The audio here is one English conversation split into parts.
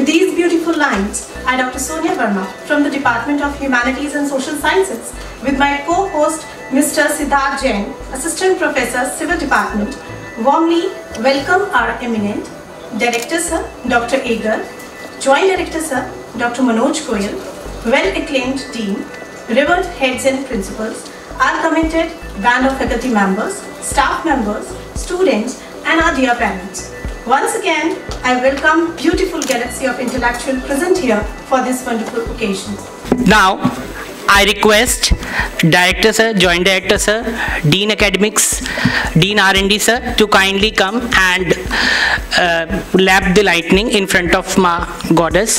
With these beautiful lines, I, Dr. Sonia Verma, from the Department of Humanities and Social Sciences, with my co-host, Mr. Siddharth Jain, Assistant Professor, Civil Department, warmly welcome our eminent Director Sir, Dr. A. Garg, Joint Director Sir, Dr. Manoj Goel, well-acclaimed Dean, revered heads and principals, our commended band of faculty members, staff members, students, and our dear parents. Once again, I welcome beautiful galaxy of intellectuals present here for this wonderful occasion. Now, I request Director Sir, Joint Director Sir, Dean Academics, Dean R&D Sir to kindly come and lap the lightning in front of my goddess.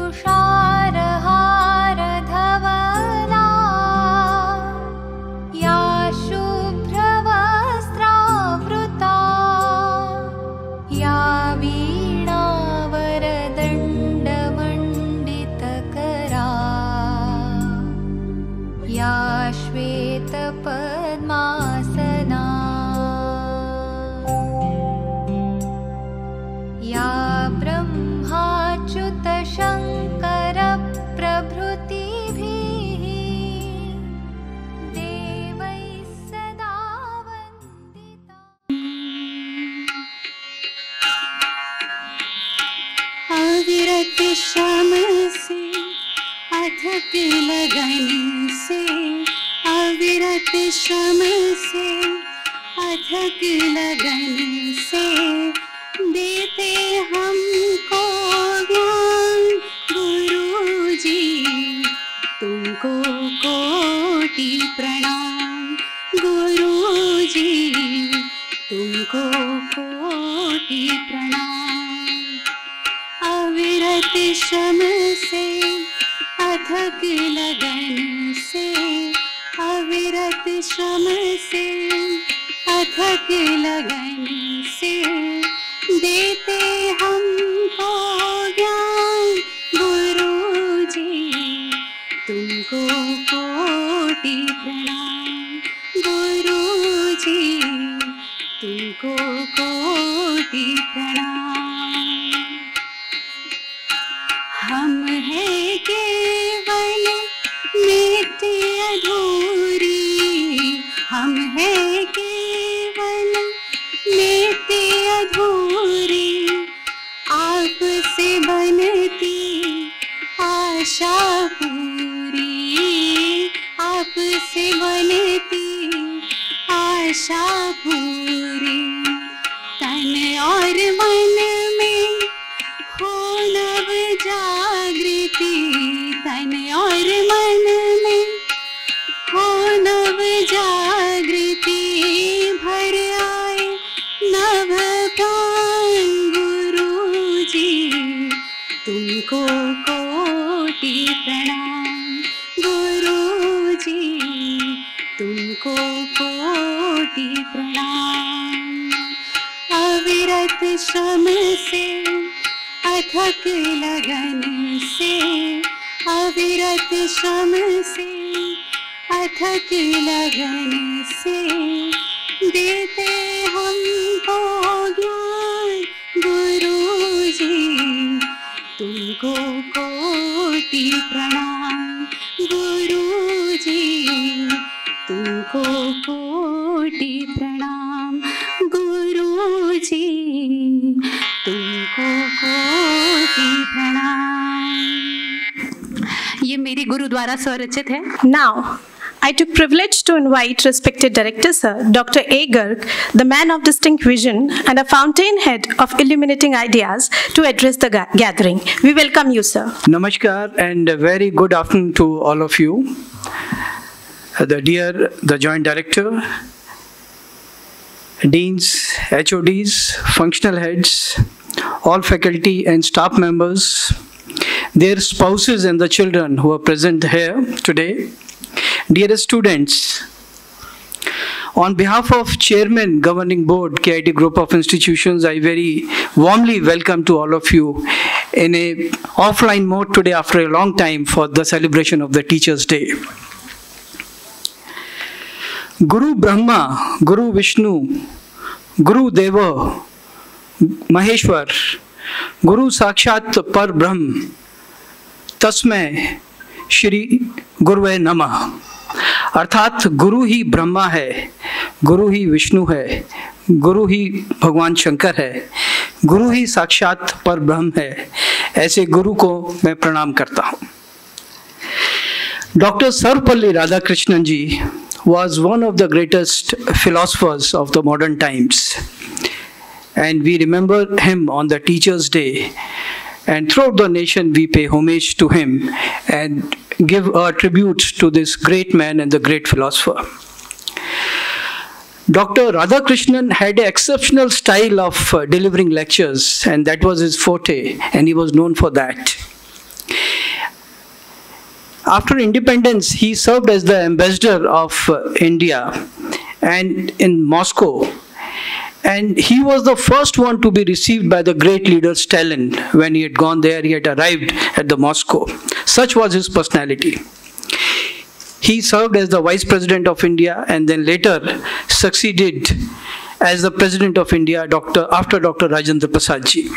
श्रम से अथक लगन से अविरत श्रम से अथक लगन से देते हमको ज्ञान गुरुजी, तुमको कोटि प्रणाम गुरुजी, तुमको कोटि प्रणाम। अविरत श्रम से अथक लगन से अविरत श्रम से अथक लगन से देते हमको ज्ञान गुरुजी, तुमको कोटि प्रणाम गुरुजी, तुमको कोटि प्रणाम। हम हैं केवल मिट्टी अधूरी, हम हैं केवल मिट्टी अधूरी, आपसे बनती आशा पूरी, आपसे बनती आशा पूरी। तन और मन में हो नव जागृति, तन और मन में हो नव जागृति, भर आए नव प्राण गुरुजी, तुमको कोटि प्रणाम गुरुजी, तुमको कोटि प्रणाम। अविरत श्रम से अथक लगन से अविरत श्रम से अथक लगन से देते हमको ज्ञान गुरुजी, तुमको कोटि प्रणाम गुरुजी, तुमको कोटि प्रणाम गुरुजी, तुमको कोटि प्रणाम। ये मेरी गुरु द्वारा स्वरचित है। Now, I took privilege to invite respected Director Sir, Dr. A. Garg, the man of distinct vision and a fountainhead of illuminating ideas, to address the gathering. We welcome you, sir. Namaskar and a very good afternoon to all of you. The Joint Director, Deans, HODs, functional heads, all faculty and staff members, their spouses and the children who are present here today. Dear students, on behalf of Chairman Governing Board, KIET Group of Institutions, I very warmly welcome to all of you in a offline mode today after a long time for the celebration of the Teachers' Day. Guru Brahma, Guru Vishnu, Guru Deva, Maheshwar, गुरु साक्षात पर ब्रह्म तस्मै श्री गुरुवे नमः। अर्थात गुरु ही ब्रह्मा है, गुरु ही विष्णु है, गुरु ही भगवान शंकर है, गुरु ही साक्षात पर ब्रह्म है। ऐसे गुरु को मैं प्रणाम करता हूँ। Dr. Sarvepalli Radhakrishnan ji was one of the greatest philosophers of the modern times, and we remember him on the Teachers' Day, and throughout the nation we pay homage to him and give a tribute to this great man and the great philosopher. Dr. Radhakrishnan had an exceptional style of delivering lectures, and that was his forte, and he was known for that. After independence, he served as the ambassador of India and in Moscow, and he was the first one to be received by the great leader Stalin. When he had gone there, he had arrived at the Moscow. Such was his personality. He served as the Vice President of India and then later succeeded as the President of India after Dr. Rajendra Prasad ji.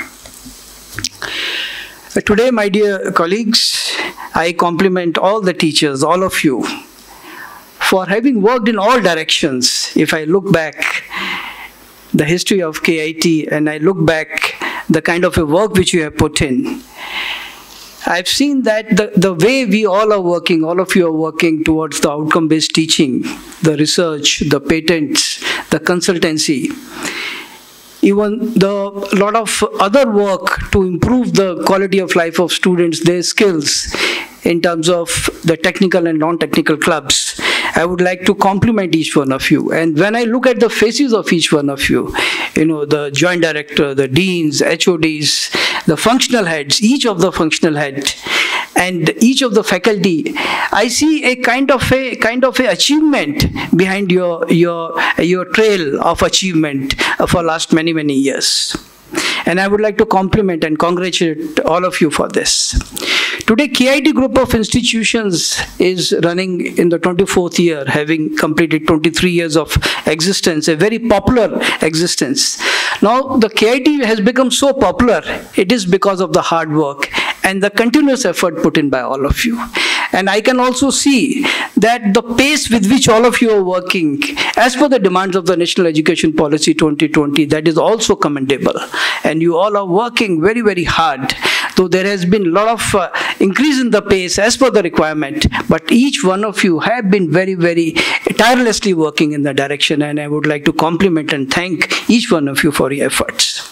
Today, my dear colleagues, I compliment all the teachers, all of you, for having worked in all directions. If I look back the history of KIET and I look back the kind of a work which you have put in, I've seen that the way we all are working, all of you are working towards the outcome-based teaching, the research, the patents, the consultancy, even the lot of other work to improve the quality of life of students, their skills in terms of the technical and non-technical clubs. I would like to compliment each one of you. And when I look at the faces of each one of you, the Joint Director, the Deans, HODs, the functional heads, each of the functional heads, and each of the faculty, I see a kind of a achievement behind your trail of achievement for last many years. And I would like to compliment and congratulate all of you for this. Today, KIET Group of Institutions is running in the 24th year, having completed 23 years of existence, a very popular existence. Now, the KIET has become so popular, it is because of the hard work and the continuous effort put in by all of you. And I can also see that the pace with which all of you are working, as per the demands of the National Education Policy 2020, that is also commendable. And you all are working very hard. Though there has been a lot of increase in the pace as per the requirement, but each one of you have been very tirelessly working in the direction, and I would like to compliment and thank each one of you for your efforts.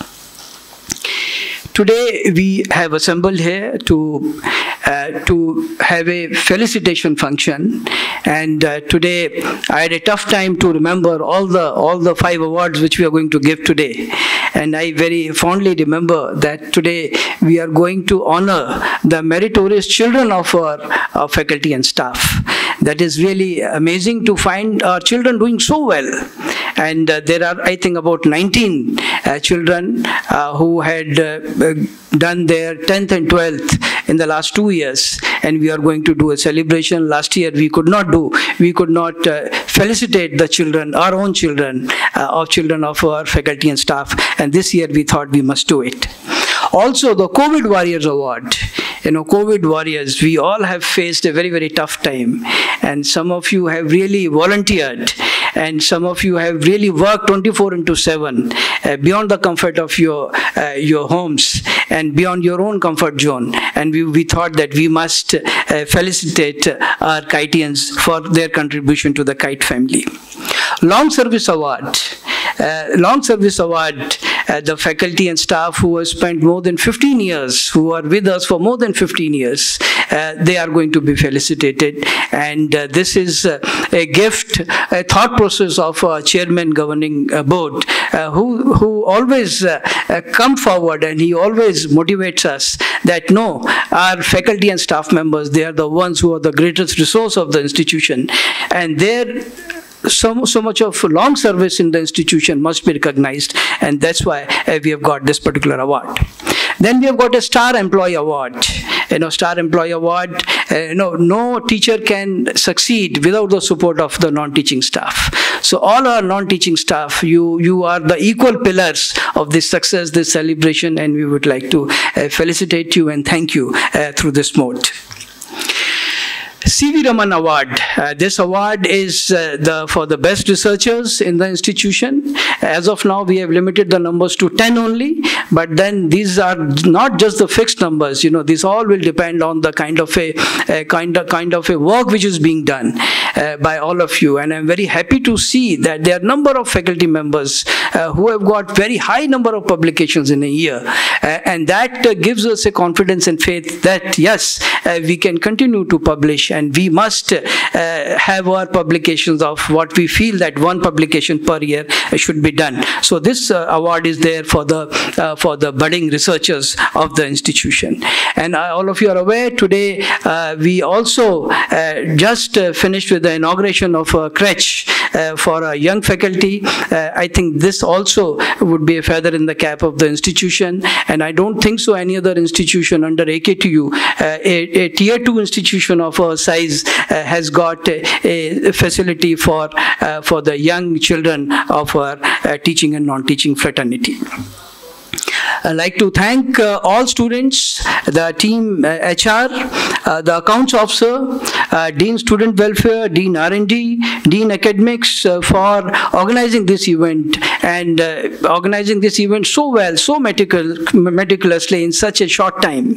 Today we have assembled here to have a felicitation function, and today I had a tough time to remember all the 5 awards which we are going to give today, and I very fondly remember that today we are going to honor the meritorious children of our faculty and staff. That is really amazing to find our children doing so well. And there are, I think, about 19 children who had done their 10th and 12th in the last 2 years, and we are going to do a celebration. Last year we could not felicitate the children, our own children, children of our faculty and staff, and this year we thought we must do it. Also, the COVID Warriors Award. COVID warriors, we all have faced a very tough time, and some of you have really volunteered, and some of you have really worked 24/7 beyond the comfort of your homes and beyond your own comfort zone, and we thought that we must felicitate our KIETians for their contribution to the KIET family. Long Service Award. The faculty and staff who have spent more than 15 years, who are with us for more than 15 years, they are going to be felicitated. And this is a gift, a thought process of our chairman governing board, who always come forward, and he always motivates us that no, our faculty and staff members, they are the ones who are the greatest resource of the institution, and their so much of long service in the institution must be recognized, and that's why we have got this particular award. Then we have got a Star Employee Award. Star Employee Award, no teacher can succeed without the support of the non-teaching staff. So all our non-teaching staff, you are the equal pillars of this success, this celebration, and we would like to felicitate you and thank you through this mode. CV Raman Award. This award is for the best researchers in the institution. As of now, we have limited the numbers to 10 only, but then these are not just the fixed numbers. You know, these all will depend on the kind of a work which is being done by all of you. And I'm very happy to see that there are a number of faculty members who have got very high number of publications in a year, and that gives us a confidence and faith that yes, we can continue to publish. And we must have our publications of what we feel that one publication per year should be done. So this award is there for the budding researchers of the institution. And all of you are aware today we also just finished with the inauguration of a crèche for a young faculty. I think this also would be a feather in the cap of the institution, and I don't think so any other institution under AKTU, a tier 2 institution of our size, has got a facility for the young children of our teaching and non-teaching fraternity. I'd like to thank all students, the team HR, the accounts officer, Dean Student Welfare, Dean R&D, Dean Academics for organizing this event and organizing this event so well, so meticulously in such a short time.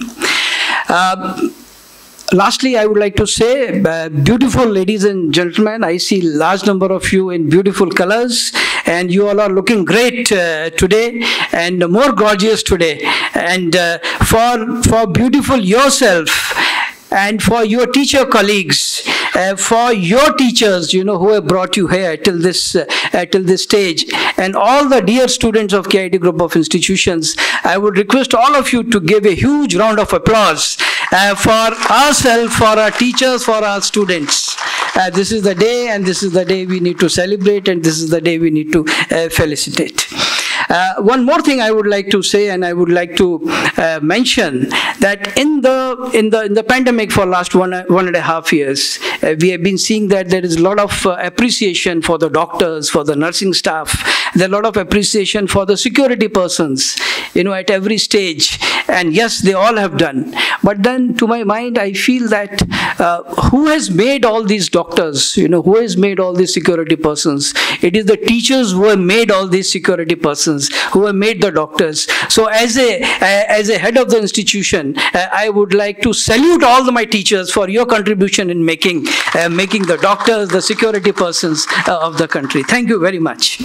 Lastly, I would like to say, beautiful ladies and gentlemen, I see large number of you in beautiful colors, and you all are looking great today and more gorgeous today. And for beautiful yourself, and for your teacher colleagues, for your teachers, you know, who have brought you here till this stage, and all the dear students of KIET Group of Institutions, I would request all of you to give a huge round of applause for ourselves, for our teachers, for our students. This is the day, and this is the day we need to celebrate, and this is the day we need to felicitate. One more thing I would like to say, and I would like to mention that in the pandemic for last one and a half years, we have been seeing that there is a lot of appreciation for the doctors, for the nursing staff. There is a lot of appreciation for the security persons, you know, at every stage. And yes, they all have done. But then, to my mind, I feel that who has made all these doctors? You know, who has made all these security persons? It is the teachers who have made all these security persons, who have made the doctors. So as a head of the institution, I would like to salute all my teachers for your contribution in making the doctors, the security persons of the country. Thank you very much.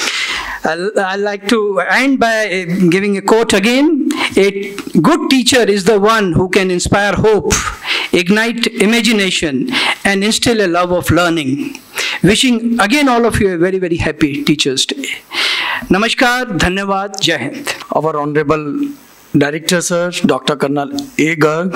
I'd like to end by giving a quote again. A good teacher is the one who can inspire hope, ignite imagination, and instill a love of learning. Wishing again all of you a very, very happy Teachers' Day. Namaskar, Dhanyavad, Jai Hind. Our Honourable Director, Sir, Dr. Colonel A. Garg,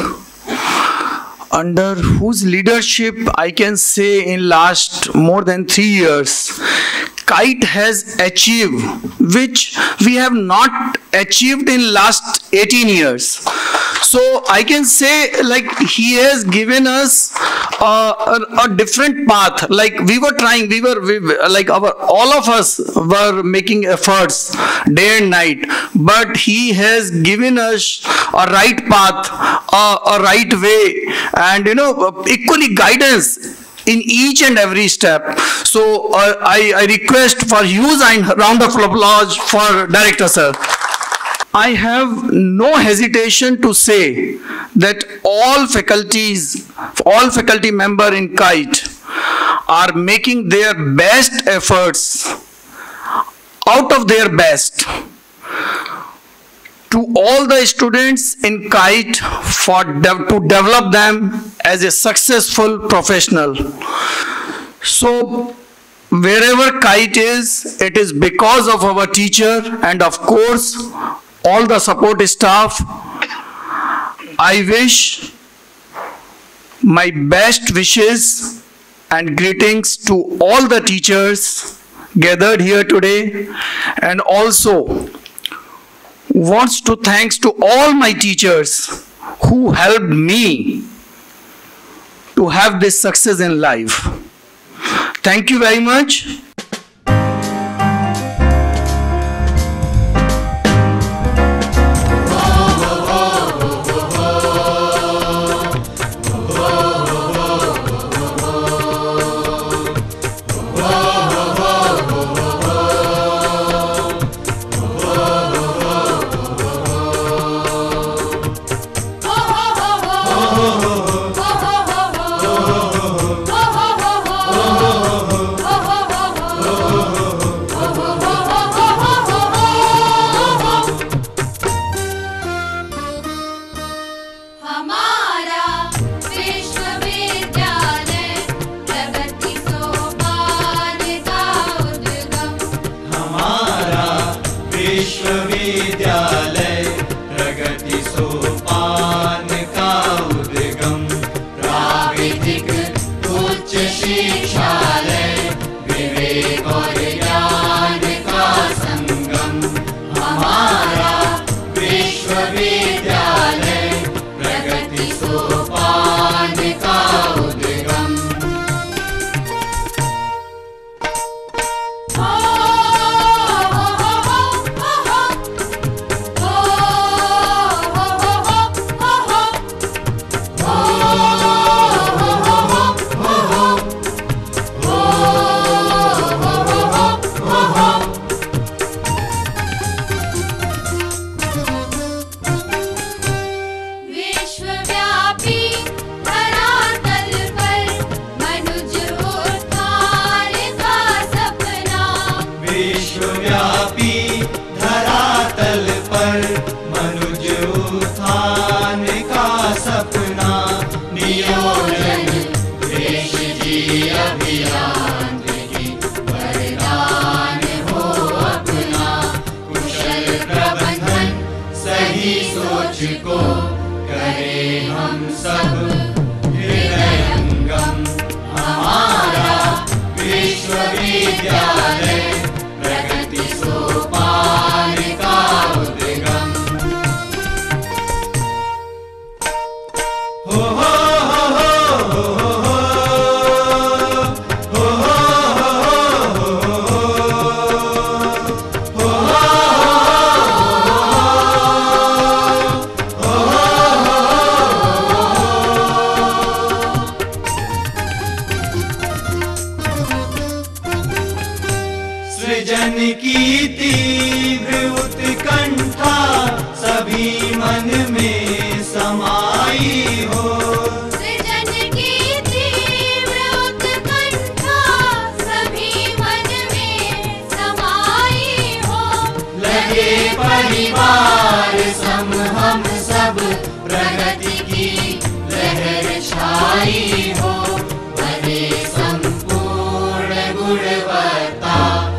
under whose leadership I can say in last more than 3 years, KIET has achieved which we have not achieved in last 18 years. So I can say, like, he has given us a different path. Like we were trying, all of us were making efforts day and night, but he has given us a right path, a right way, and you know, equally guidance in each and every step. So I request for huge round of applause for Director, sir. I have no hesitation to say that all faculty member in KIET are making their best efforts, out of their best, to all the students in KIET to develop them as a successful professional. So wherever KIET is, it is because of our teacher and of course all the support staff. I wish my best wishes and greetings to all the teachers gathered here today, and also wants to thanks to all my teachers who helped me to have this success in life. Thank you very much. विश्वविद्यालय प्रगति सोपान का उद्गम, प्राविधिक उच्च शिक्षालय विवेक और ज्ञान का संगम, हमारा विश्वविद्यालय प्रगति सोपान का उद्गम। को करें हम सब हृदयंगम, हमारा विश्वविद्यालय प्रगति सोपान का उद्गम। हो हो हो हो हो हो हो की तीव्र उत्कंठा सभी मन में समाई हो, सृजन की तीव्र उत्कंठा सभी मन में समाई हो, लगे परिवार सम हम सब प्रगति की लहर छाई हो, बने संपूर्ण गुणवत्ता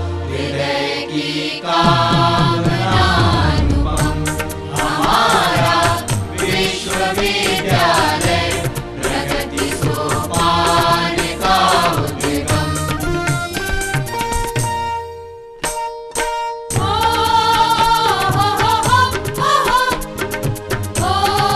कामनानुपम, हमारा विश्वविद्यालय प्रगति सोपान का उद्गम। हो हो हो हो हो हो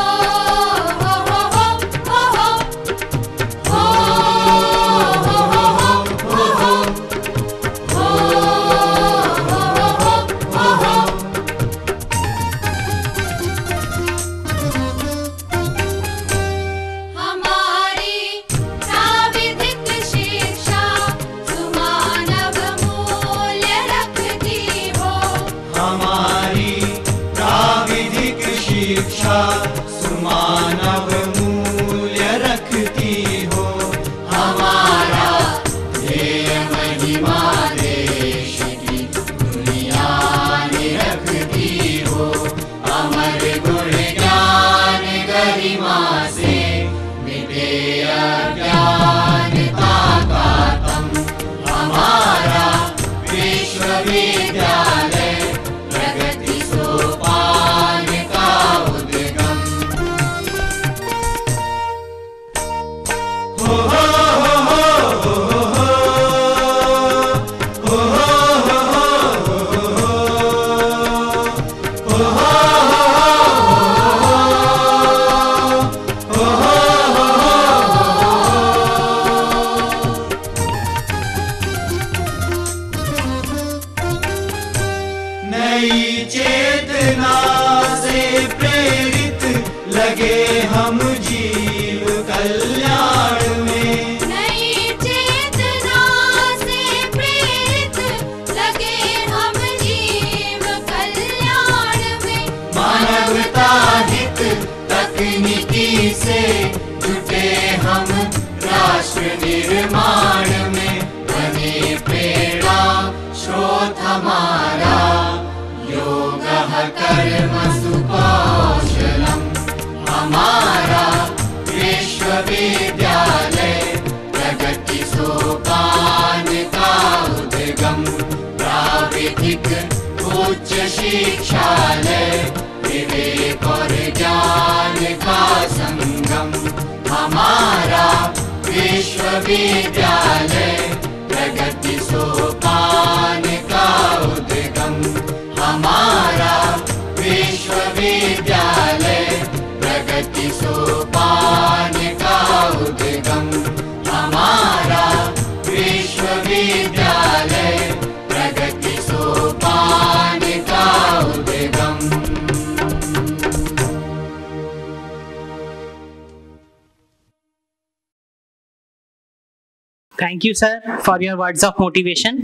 शिक्षा सुमानव मूल्य रखती हो, हमारा ध्येय महिमा देश की दुनिया में रखती हो, अमर गुण ज्ञान गरिमा से मिटे अज्ञानता का तम, हमारा विश्वविद्यालय प्रगति सोपान का उद्गम। हो हो हो हो हो हो हो हो नई चेतना से प्रेरित लगे हम जीव कल्याण में, नई चेतना से प्रेरित लगे हम जीव कल्याण में, मानवता हित तकनीकी से जुटे हम राष्ट्र निर्माण में, बने प्रेरणा स्रोत हमारा योगः कर्म सुकौशलम, हमारा विश्वविद्यालय प्रगति सोपान का उद्गम, प्राविधिक उच्च शिक्षालय, विवेक और ज्ञान का संगम, हमारा विश्वविद्यालय, प्रगति सोपान का उद्गम, हमारा विश्वविद्यालय, प्रगति सोपान का उद्गम, हमारा विश्वविद्यालय, प्रगति सोपान का उद्गम। Thank you, sir, for your words of motivation.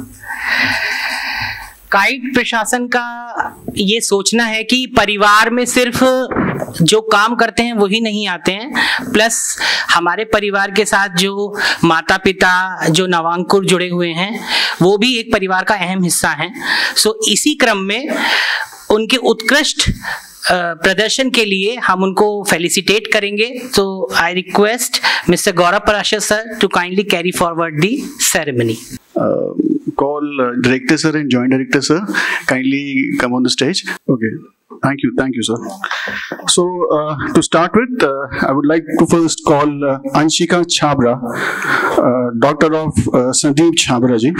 KIET प्रशासन का ये सोचना है कि परिवार में सिर्फ जो काम करते हैं वही नहीं आते हैं, प्लस हमारे परिवार के साथ जो माता पिता, जो नवांकुर जुड़े हुए हैं, वो भी एक परिवार का अहम हिस्सा हैं। सो इसी क्रम में उनके उत्कृष्ट प्रदर्शन के लिए हम उनको फेलिसिटेट करेंगे। तो I request mister Gaurav Parashar sir to kindly carry forward the ceremony. Call Director sir and Joint Director sir, kindly come on the stage. Okay, thank you sir. So to start with, I would like to first call Anshika Chhabra, daughter of Sandeep Chhabra ji.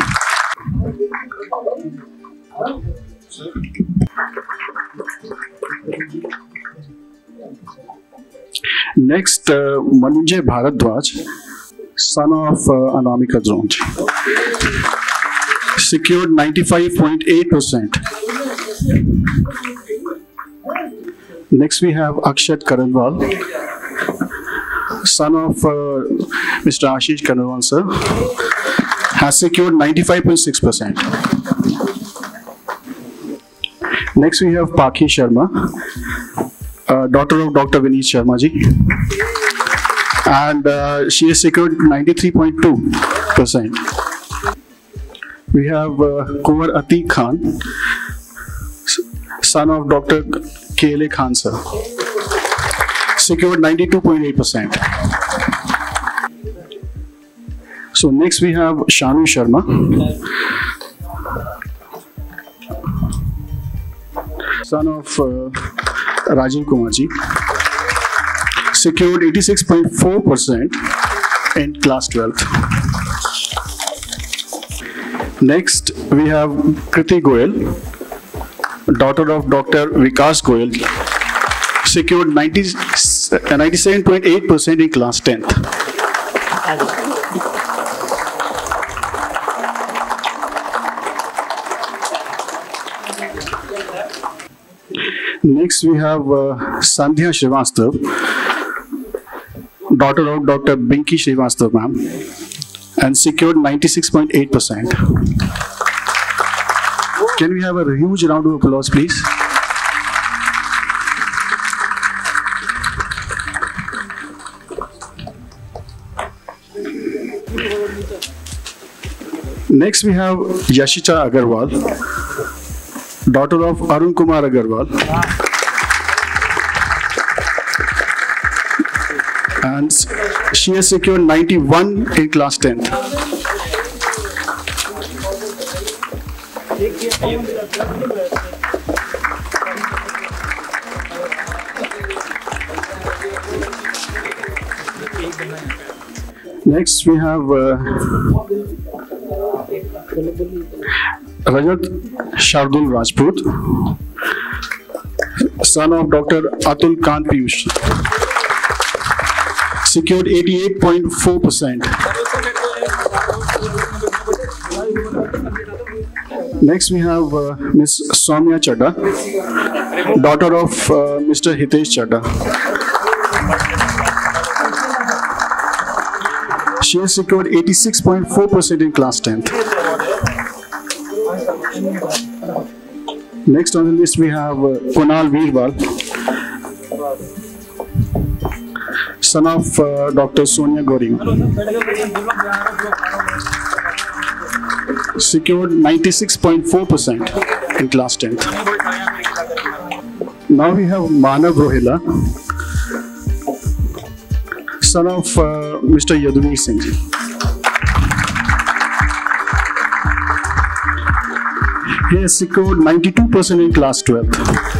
Next, Manoj Bharadwaj, son of Anamika Dronj, secured 95.8%. Next we have Akshat Karanwal, son of Mr. Ashish Karanwal sir, has secured 95.6%. Next we have Pakhi Sharma, daughter of Dr. Vineet Sharma ji, and she has secured 93.2%. We have Kumar Atiq Khan, son of Dr. K.L.A. Khan sir, secured 92.8%. So next we have Shanu Sharma, son of Rajiv Kumar ji, secured 86.4% in class 12th. Next, we have Kriti Goel, daughter of Dr. Vikas Goel, secured 97.8% in class 10th. Next, we have Sandhya Srivastav, daughter of Dr. Binky Srivastav ma'am, and secured 96.8%. Can we have a huge round of applause, please? Next, we have Yashita Agrawal, daughter of Arun Kumar Agarwal, and she has secured 91 in class 10th. Next we have Rajat Shardul Rajput, son of Dr. Atul Kant Piyush, secured 88.4%. Next we have Ms. Soumya Chadda, daughter of Mr. Hitesh Chadda. She has secured 86.4% in class 10th. Next on the list we have Kunal Veerwal, son of Dr. Sonia Gauri, secured 96.4% in class 10th. Now we have Manav Rohila, son of Mr. Yaduvir Singh. He has secured 92% in class 12th.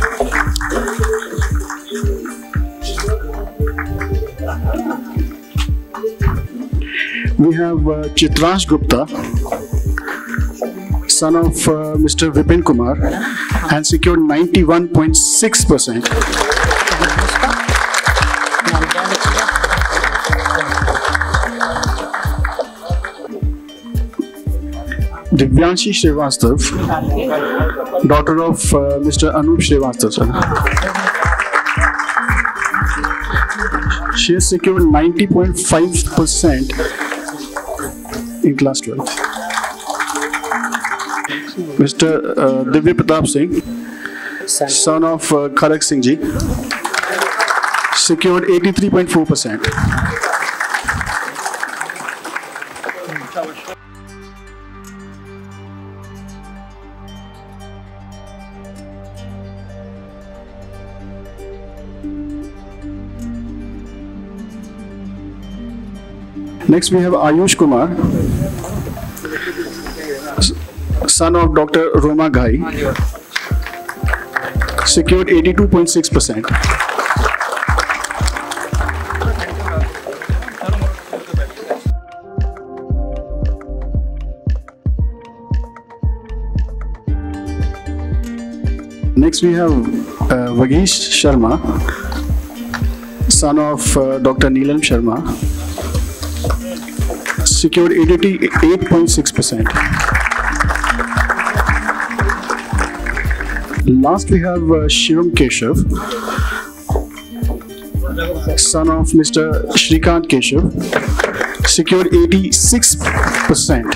We have Chitrash Gupta, son of Mr. Vipin Kumar, and secured 91.6%. Divyanshi Srivastav, daughter of Mr. Anup Srivastav, sir. She has secured 90.5% in class 12. Mr. Divya Pratap Singh, son of Khalak Singh ji, secured 83.4%. Next we have Ayush Kumar, son of Dr. Roma Ghai, secured 82.6%. Next we have Vagish Sharma, son of Dr. Neelam Sharma, secured 88.6%. Last we have Shivam Keshav, son of Mr. Shrikant Keshav, secured 86%.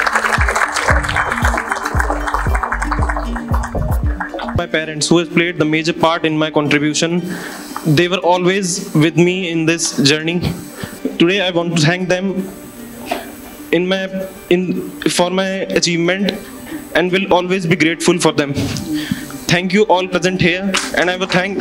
My parents, who has played the major part in my contribution, they were always with me in this journey. Today I want to thank them for my achievement and will always be grateful for them. Thank you all present here, and I will thank.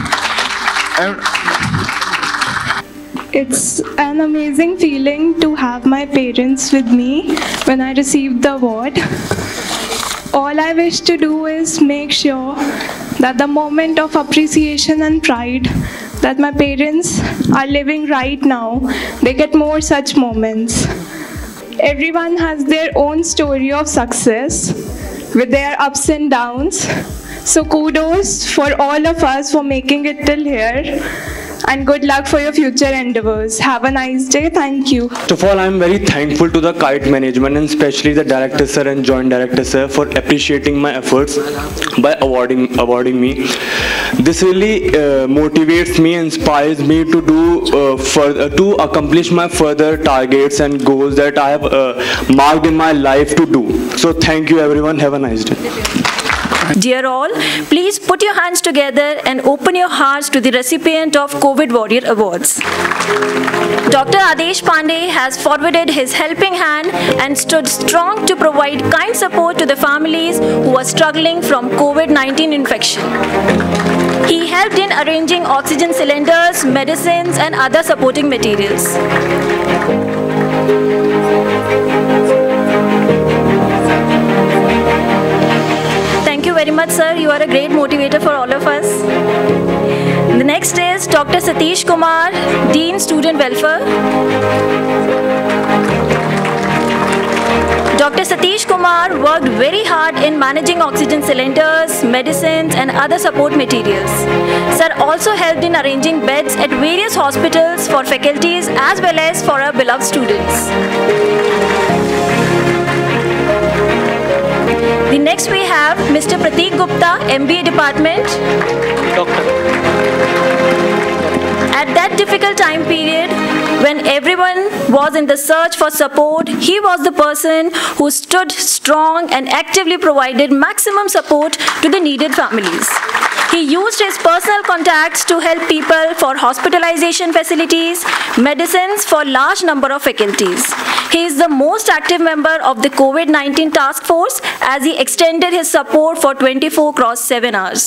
It's an amazing feeling to have my parents with me when I received the award. All I wish to do is make sure that the moment of appreciation and pride that my parents are living right now, they get more such moments. Everyone has their own story of success with their ups and downs. So kudos for all of us for making it till here, and good luck for your future endeavors. Have a nice day. Thank you. First of all, I am very thankful to the KIET Management and especially the Director Sir and Joint Director Sir for appreciating my efforts by awarding me. This really motivates me, inspires me to do to accomplish my further targets and goals that I have marked in my life to do. So thank you everyone. Have a nice day. Dear all, please put your hands together and open your hearts to the recipient of COVID Warrior Awards. Dr. Adesh Pandey has forwarded his helping hand and stood strong to provide kind support to the families who are struggling from COVID-19 infection. He helped in arranging oxygen cylinders, medicines, and other supporting materials. Thank you very much, sir. You are a great motivator for all of us. The next is Dr. Satish Kumar, Dean Student Welfare. Dr. Satish Kumar worked very hard in managing oxygen cylinders, medicines, and other support materials. Sir also helped in arranging beds at various hospitals for faculties as well as for our beloved students. The next we have Mr. Prateek Gupta, MBA Department. Doctor. At that difficult time period, when everyone was in the search for support, he was the person who stood strong and actively provided maximum support to the needed families. He used his personal contacts to help people for hospitalization facilities, medicines for large number of faculties. He is the most active member of the COVID-19 task force as he extended his support for 24/7 hours.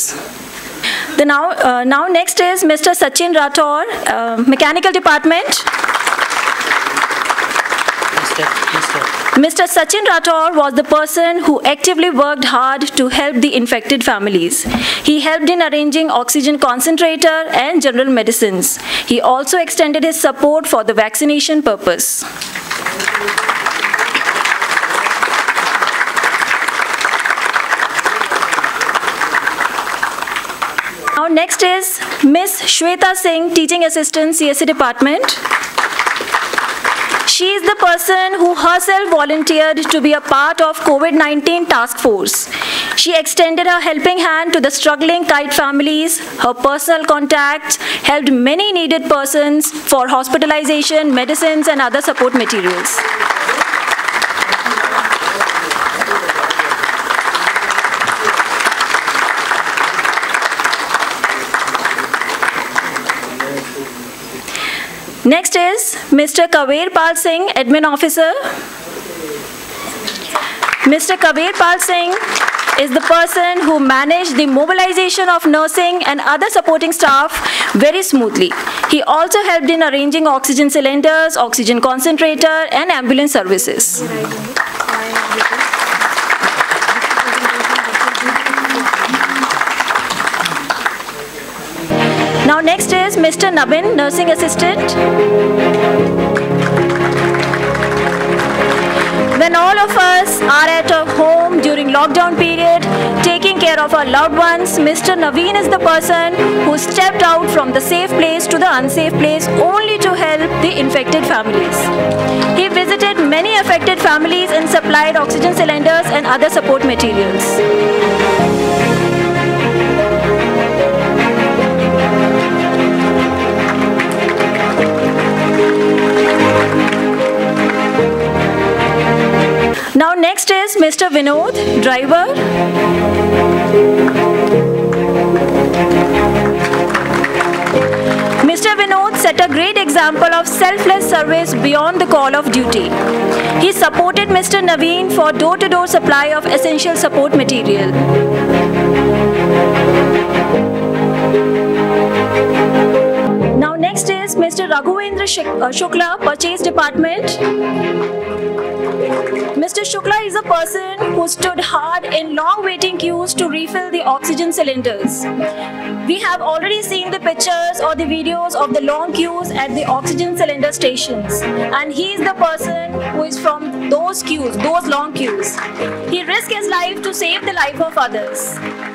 Now next is Mr. Sachin Rathore, Mechanical Department. Mr. Sachin Rathore was the person who actively worked hard to help the infected families. He helped in arranging oxygen concentrator and general medicines. He also extended his support for the vaccination purpose. Now next is Miss Shweta Singh, Teaching Assistant, CSE Department. She is the person who herself volunteered to be a part of COVID-19 task force. She extended her helping hand to the struggling KIET families. Her personal contacts helped many needed persons for hospitalization, medicines, and other support materials. Next is Mr. Kaver Pal Singh, Admin Officer. Mr. Kaver Pal Singh is the person who managed the mobilization of nursing and other supporting staff very smoothly. He also helped in arranging oxygen cylinders, oxygen concentrator, and ambulance services. Now next is Mr. Nabin, Nursing Assistant. When all of us are at our home during lockdown period, taking care of our loved ones, Mr. Naveen is the person who stepped out from the safe place to the unsafe place only to help the infected families. He visited many affected families and supplied oxygen cylinders and other support materials. Now next is Mr. Vinod, driver. Mr. Vinod set a great example of selfless service beyond the call of duty. He supported Mr. Naveen for door-to-door supply of essential support material. Now next is Mr. Raghavendra Shukla, Purchase Department. Mr. Shukla is a person who stood hard in long waiting queues to refill the oxygen cylinders. We have already seen the pictures or the videos of the long queues at the oxygen cylinder stations, and he is the person who is from those queues, those long queues. He risked his life to save the life of others.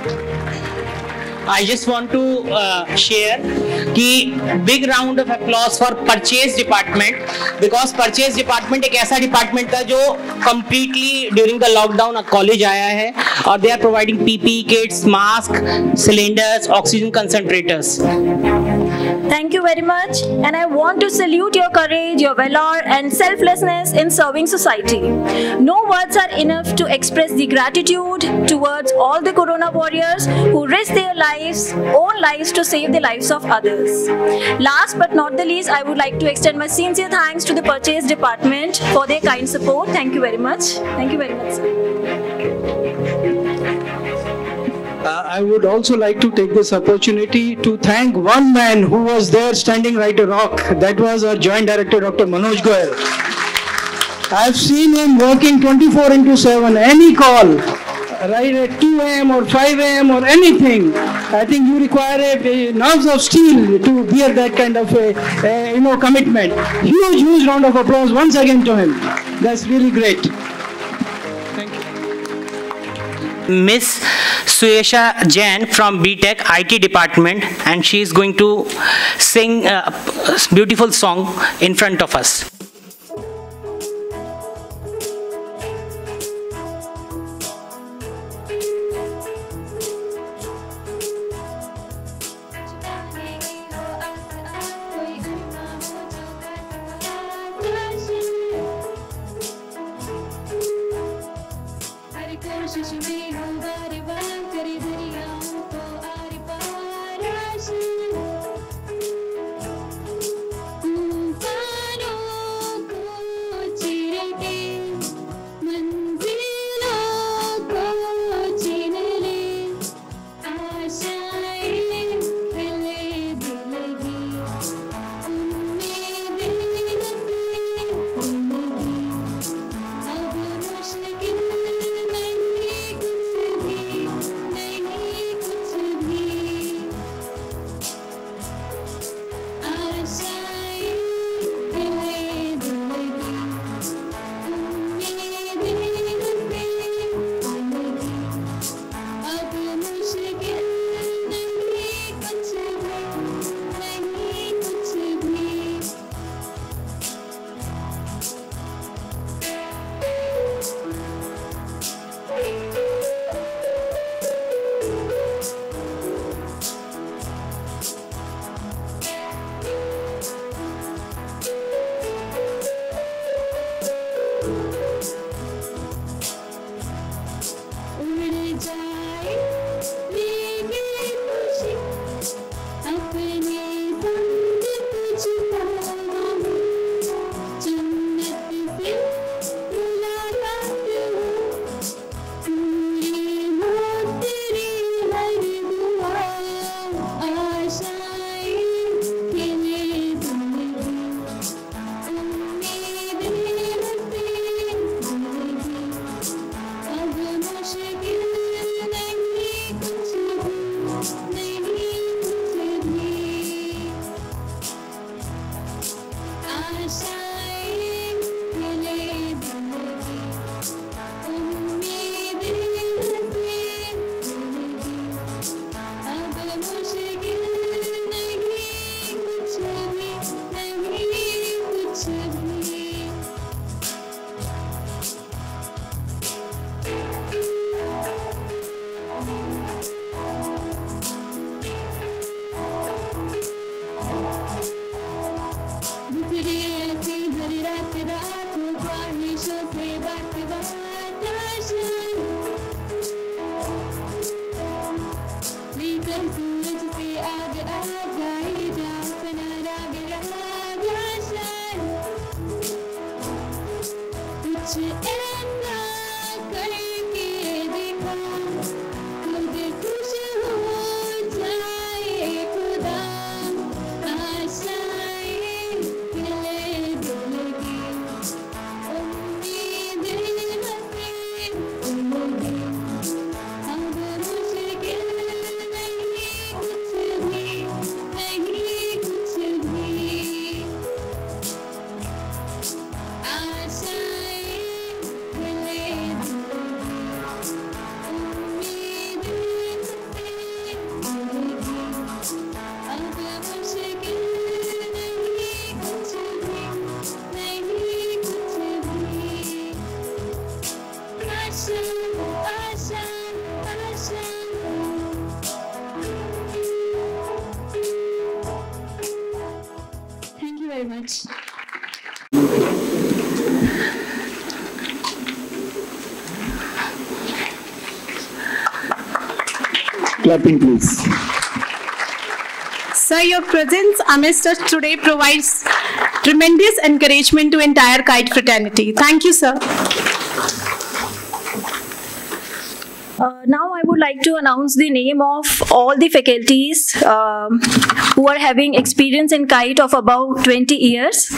I just want to share कि big round of applause for purchase department, because purchase department एक ऐसा department था जो completely during the lockdown college आया है और they are providing PPE kits, mask, cylinders, oxygen concentrators. Thank you very much, and I want to salute your courage, your valor and selflessness in serving society. No words are enough to express the gratitude towards all the corona warriors who risk their own lives to save the lives of others. Last but not the least, I would like to extend my sincere thanks to the purchase department for their kind support. Thank you very much. Thank you very much, sir. I would also like to take this opportunity to thank one man who was there standing right a rock. That was our Joint Director, Dr. Manoj Goel. I've seen him working 24/7, any call, right at 2 a.m. or 5 a.m. or anything. I think you require nerves of steel to bear that kind of commitment. Huge round of applause once again to him. That's really great. Thank you. Miss Suyesha Jain from BTech IT department, and she is going to sing a beautiful song in front of us. Tufano much. Clapping, please. Sir, your presence amidst us today provides tremendous encouragement to entire KIET fraternity. Thank you, sir. Now I would like to announce the name of all the faculties who are having experience in KIET of about 20 years.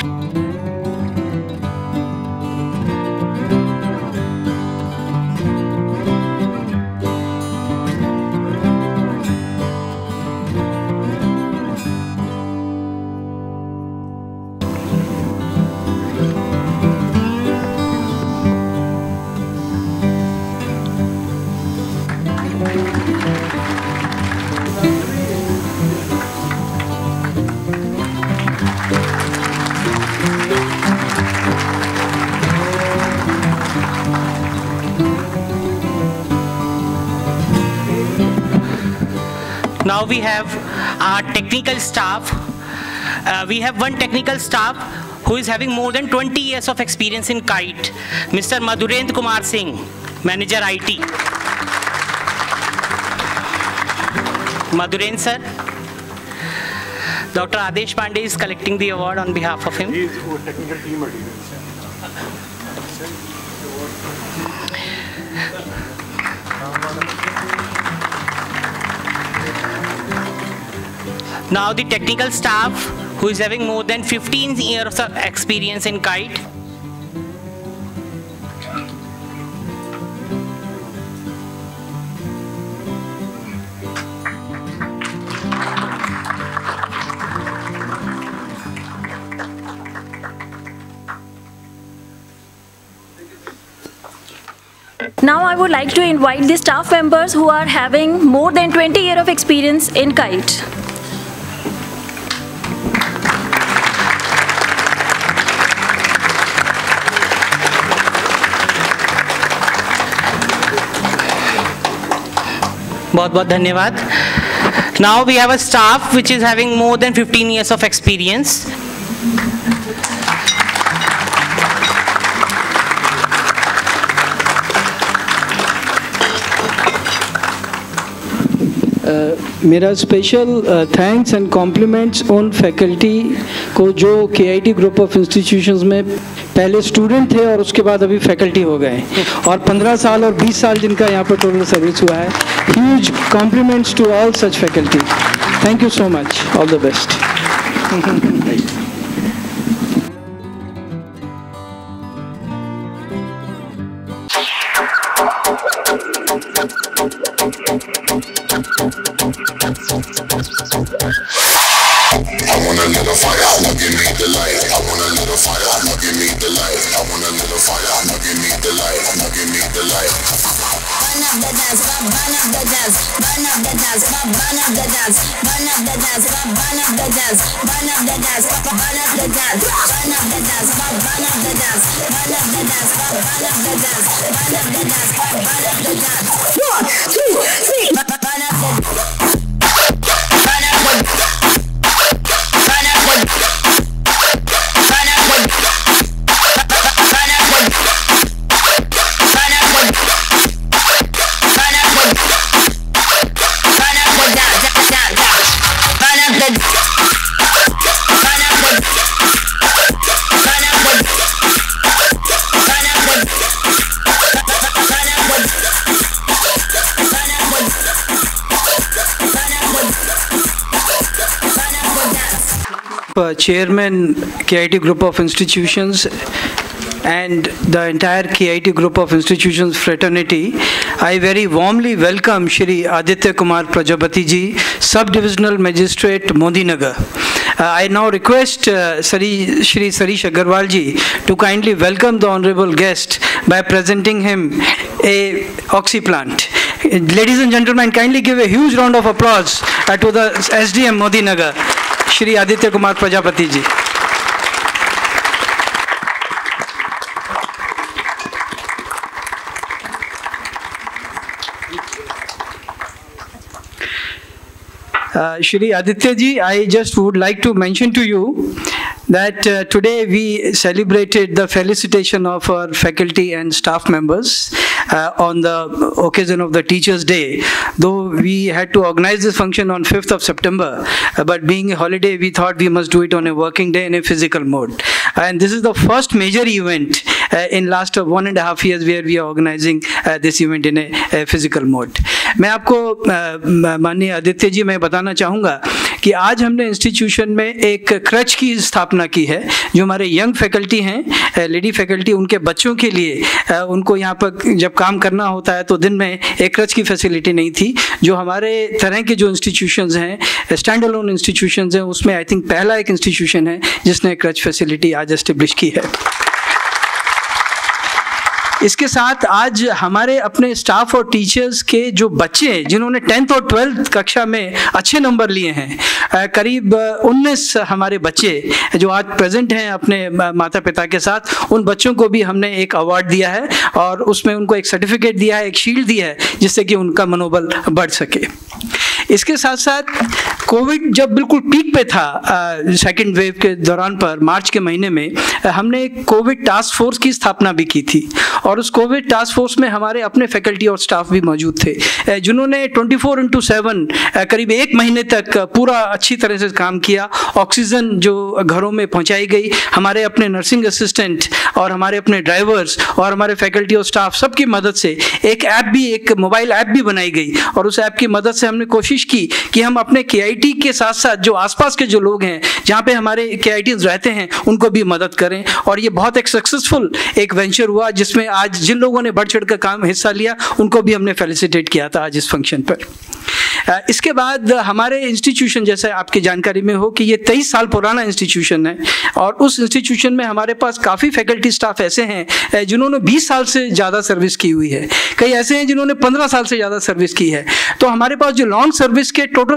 Now we have our technical staff. We have one technical staff who is having more than 20 years of experience in KIET. Mr. Madhurendra Kumar Singh, Manager IT. Madhurendra sir. Dr. Adesh Pandey is collecting the award on behalf of him. He is technical team material. Now the technical staff who is having more than 15 years of experience in KIET. Now I would like to invite the staff members who are having more than 20 years of experience in KIET. बहुत बहुत धन्यवाद. Now we have a staff which is having more than 15 years of experience. मेरा special thanks and compliments उन faculty को जो KIET group of institutions में पहले student थे और उसके बाद अभी फैकल्टी हो गए और 15 साल और 20 साल जिनका यहाँ पर टोटल सर्विस हुआ है. Huge compliments to all such faculty. Thank you so much. All the best. I want a little fire, now give me the light. I want a little fire, now give me the light. I want a little fire, now give me the light. Now give me the light. Burn up the dance, burn up the dance, burn up the dance, burn up the dance, burn up the dance, burn up the dance, burn up the dance, burn up the dance, burn up the dance, burn up the dance, burn up the dance, burn up the dance, burn up the dance, burn up the dance. 1, 2, 3, burn up the burn up the Chairman KIET Group of Institutions and the entire KIET Group of Institutions fraternity, I very warmly welcome Shri Aditya Kumar Prajapati ji, Sub-Divisional Magistrate, Modinagar. I now request Shri Sarish Agrawal ji to kindly welcome the honourable guest by presenting him a oxy plant. Ladies and gentlemen, kindly give a huge round of applause to the SDM Modinagar, Shri Aditya Kumar Prajapati ji. Shri Aditya ji, I just would like to mention to you that today we celebrated the felicitation of our faculty and staff members on the occasion of the Teachers' Day. Though we had to organize this function on 5th of September, but being a holiday, we thought we must do it on a working day in a physical mode. And this is the first major event in last 1.5 years where we are organizing this event in a physical mode. मैं आपको माननीय आदित्य जी मैं बताना चाहूँगा कि आज हमने institution में एक क्रच की स्थापना की है जो हमारे यंग फैकल्टी हैं, लेडी फैकल्टी, उनके बच्चों के लिए उनको यहाँ पर जब काम करना होता है तो दिन में एक क्रच की फैसिलिटी नहीं थी। जो हमारे तरह के जो इंस्टीट्यूशंस हैं, स्टैंड अलोन इंस्टीट्यूशंस हैं, उसमें आई थिंक पहला एक इंस्टीट्यूशन है जिसने क्रच फैसिलिटी आज एस्टेब्लिश की है। इसके साथ आज हमारे अपने स्टाफ और टीचर्स के जो बच्चे जिन्होंने 10th और 12th कक्षा में अच्छे नंबर लिए हैं, करीब 19 हमारे बच्चे जो आज प्रेजेंट हैं अपने माता पिता के साथ, उन बच्चों को भी हमने एक अवार्ड दिया है और उसमें उनको एक सर्टिफिकेट दिया है, एक शील्ड दिया है, जिससे कि उनका मनोबल बढ़ सके। इसके साथ साथ कोविड जब बिल्कुल पीक पे था सेकेंड वेव के दौरान पर मार्च के महीने में हमने एक कोविड टास्क फोर्स की स्थापना भी की थी और उस कोविड टास्क फोर्स में हमारे अपने फैकल्टी और स्टाफ भी मौजूद थे जिन्होंने 24/7 करीब 1 महीने तक पूरा अच्छी तरह से काम किया। ऑक्सीजन जो घरों में पहुंचाई गई, हमारे अपने नर्सिंग असिस्टेंट और हमारे अपने ड्राइवर्स और हमारे फैकल्टी और स्टाफ सबकी मदद से एक ऐप भी, एक मोबाइल ऐप भी बनाई गई और उस ऐप की मदद से हमने कोशिश की कि हम अपने KIT के साथ साथ जो आसपास के जो लोग हैं जहाँ पे हमारे KITs रहते हैं उनको भी मदद करें और ये बहुत एक सक्सेसफुल एक वेंचर हुआ जिसमें आज जिन लोगों ने बढ़ चढ़ कर काम हिस्सा लिया उनको भी हमने फेलिसिटेट किया था आज इस फंक्शन पर। इसके बाद हमारे इंस्टीट्यूशन, जैसे आपकी जानकारी में हो कि ये 23 साल पुराना इंस्टीट्यूशन है और उस इंस्टीट्यूशन में हमारे पास काफ़ी फैकल्टी स्टाफ ऐसे हैं जिन्होंने 20 साल से ज़्यादा सर्विस की हुई है, कई ऐसे हैं जिन्होंने 15 साल से ज़्यादा सर्विस की है। तो हमारे पास जो लॉन्ग सर्विस के टोटल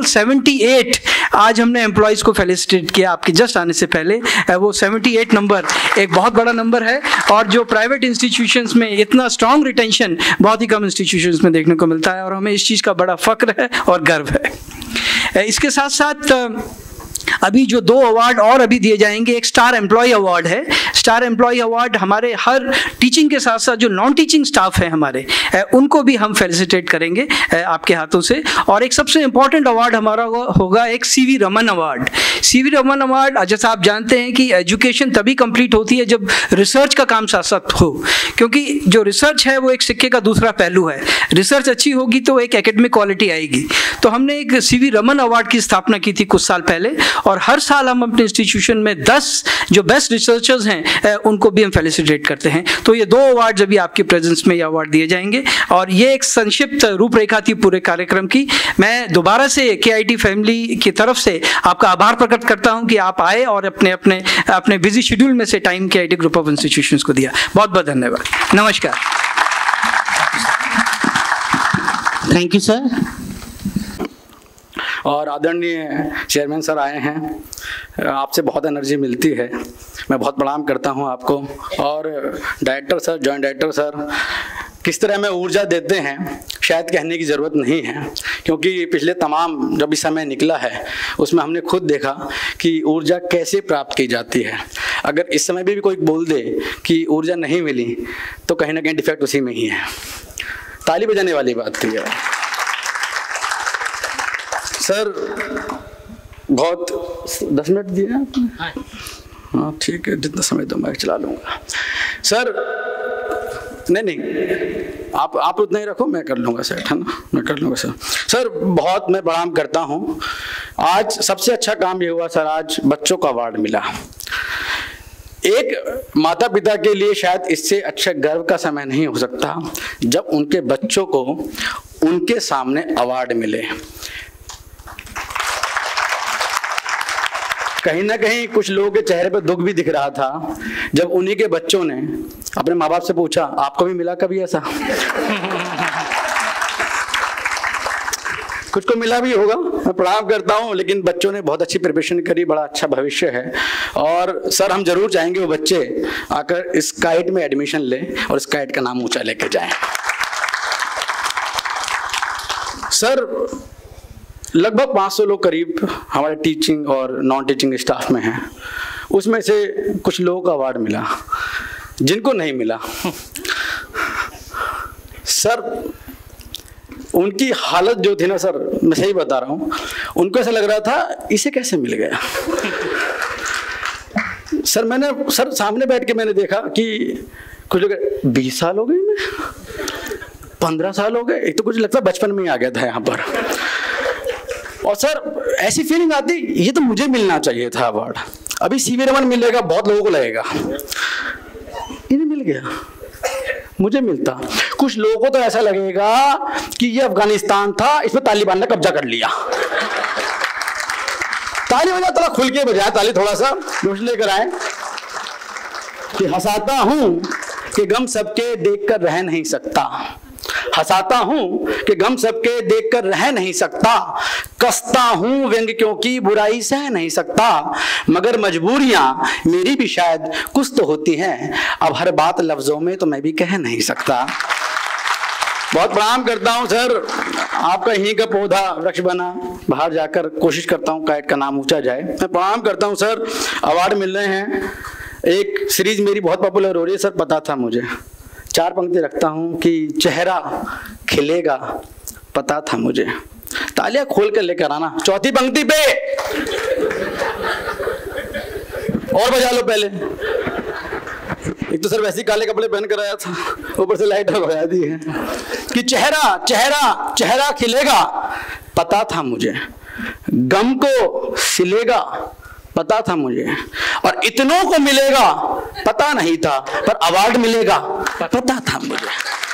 78 आज हमने एम्प्लॉयज़ को फेलिसिटेट किया आपके जस्ट आने से पहले। वो 78 नंबर एक बहुत बड़ा नंबर है और जो प्राइवेट इंस्टीट्यूशंस में इतना स्ट्रॉन्ग रिटेंशन बहुत ही कम इंस्टीट्यूशंस में देखने को मिलता है और हमें इस चीज़ का बड़ा फ़ख्र है और गर्व है। इसके साथ साथ अभी जो 2 अवार्ड और अभी दिए जाएंगे, एक स्टार एम्प्लॉय अवार्ड है। स्टार एम्प्लॉय अवार्ड हमारे हर टीचिंग के साथ साथ जो नॉन टीचिंग स्टाफ है हमारे उनको भी हम फेलिसिटेट करेंगे आपके हाथों से। और एक सबसे इम्पॉर्टेंट अवार्ड हमारा होगा एक CV Raman award. CV Raman award जैसा आप जानते हैं कि एजुकेशन तभी कंप्लीट होती है जब रिसर्च का काम साथ साथ हो, क्योंकि जो रिसर्च है वो एक सिक्के का दूसरा पहलू है। रिसर्च अच्छी होगी तो एक एकेडमिक क्वालिटी आएगी। तो हमने एक CV रमन अवार्ड की स्थापना की थी कुछ साल पहले और हर साल हम अपने इंस्टीट्यूशन में 10 जो बेस्ट रिसर्चर्स हैं उनको भी हम फेलिसिटेट करते हैं। तो ये 2 अवार्ड अभी आपके प्रेजेंस में ये अवार्ड दिए जाएंगे और ये एक संक्षिप्त रूपरेखा थी पूरे कार्यक्रम की। मैं दोबारा से KIT फैमिली की तरफ से आपका आभार प्रकट करता हूं कि आप आए और अपने अपने अपने बिजी शेड्यूल में से time KIT group of institutions को दिया। बहुत बहुत धन्यवाद। नमस्कार। Thank you sir. और आदरणीय चेयरमैन सर आए हैं, आपसे बहुत एनर्जी मिलती है, मैं बहुत प्रणाम करता हूं आपको। और director sir, joint director sir किस तरह में ऊर्जा देते हैं शायद कहने की ज़रूरत नहीं है, क्योंकि पिछले तमाम जब भी समय निकला है उसमें हमने खुद देखा कि ऊर्जा कैसे प्राप्त की जाती है। अगर इस समय भी कोई बोल दे कि ऊर्जा नहीं मिली तो कहीं ना कहीं डिफेक्ट उसी में ही है। ताली बजाने वाली बात थी यार। सर बहुत 10 मिनट दिए आपने? हाँ ठीक है, जितना समय दो मैं चला लूँगा। सर नहीं आप उतना ही रखो, मैं कर लूँगा सेट, है ना, मैं कर लूँगा सर। सर बहुत मैं प्रणाम करता हूँ। आज सबसे अच्छा काम ये हुआ सर, आज बच्चों को अवार्ड मिला। एक माता पिता के लिए शायद इससे अच्छा गर्व का समय नहीं हो सकता जब उनके बच्चों को उनके सामने अवार्ड मिले। कहीं ना कहीं कुछ लोगों के चेहरे पर दुख भी दिख रहा था जब उन्हीं के बच्चों ने अपने माँ बाप से पूछा आपको भी मिला कभी ऐसा? कुछ को मिला भी होगा, मैं प्रणाम करता हूँ, लेकिन बच्चों ने बहुत अच्छी प्रिपरेशन करी, बड़ा अच्छा भविष्य है। और सर हम जरूर चाहेंगे वो बच्चे आकर इस काइट में एडमिशन लें और इस काइट का नाम ऊंचा लेके जाएं। सर लगभग 500 लोग करीब हमारे टीचिंग और नॉन टीचिंग स्टाफ में हैं उसमें से कुछ लोगों को अवार्ड मिला, जिनको नहीं मिला सर, उनकी हालत जो थी ना सर, मैं सही बता रहा हूँ, उनको ऐसा लग रहा था इसे कैसे मिल गया। सर मैंने सर सामने बैठ के मैंने देखा कि कुछ लोग 20 साल हो गए, मैं 15 साल हो गए, एक तो कुछ लगता बचपन में ही आ गया था यहाँ पर। और सर ऐसी फीलिंग आती ये तो मुझे मिलना चाहिए था अवार्ड, अभी सीवी रमन मिलेगा, बहुत लोगों को लगेगा इन्हें मिल गया, मुझे मिलता। कुछ लोगों को तो ऐसा लगेगा कि ये अफगानिस्तान था, इसमें तालिबान ने कब्जा कर लिया। ताली बजा, थोड़ा खुल के बजाए ताली, थोड़ा सा जोश लेकर आए कि हंसाता हूं कि गम सबके देखकर रह नहीं सकता, हंसाता हूं कि गम सबके देखकर रह नहीं सकता, कसता हूं व्यंग क्योंकि बुराई सह नहीं सकता, मगर मजबूरियां मेरी भी शायद कुछ तो होती हैं, अब हर बात लफ्जों में तो मैं भी कह नहीं सकता। बहुत प्रणाम करता हूं सर, आपका यहीं का पौधा वृक्ष बना, बाहर जाकर कोशिश करता हूं काइट का नाम ऊंचा जाए। मैं प्रणाम करता हूं सर, अवार्ड मिल रहे हैं, एक सीरीज मेरी बहुत पॉपुलर हो रही है सर, पता था मुझे। 4 पंक्ति रखता हूं कि चेहरा खिलेगा, पता था मुझे, तालियां खोल कर लेकर आना। 4थी पंक्ति पे और बजा लो पहले, एक तो सर वैसे ही काले कपड़े पहन कर आया था, ऊपर से लाइट लगा दी है कि चेहरा चेहरा चेहरा खिलेगा, पता था मुझे, गम को सिलेगा, पता था मुझे, और इतनों को मिलेगा पता नहीं था, पर अवार्ड मिलेगा पता था मुझे।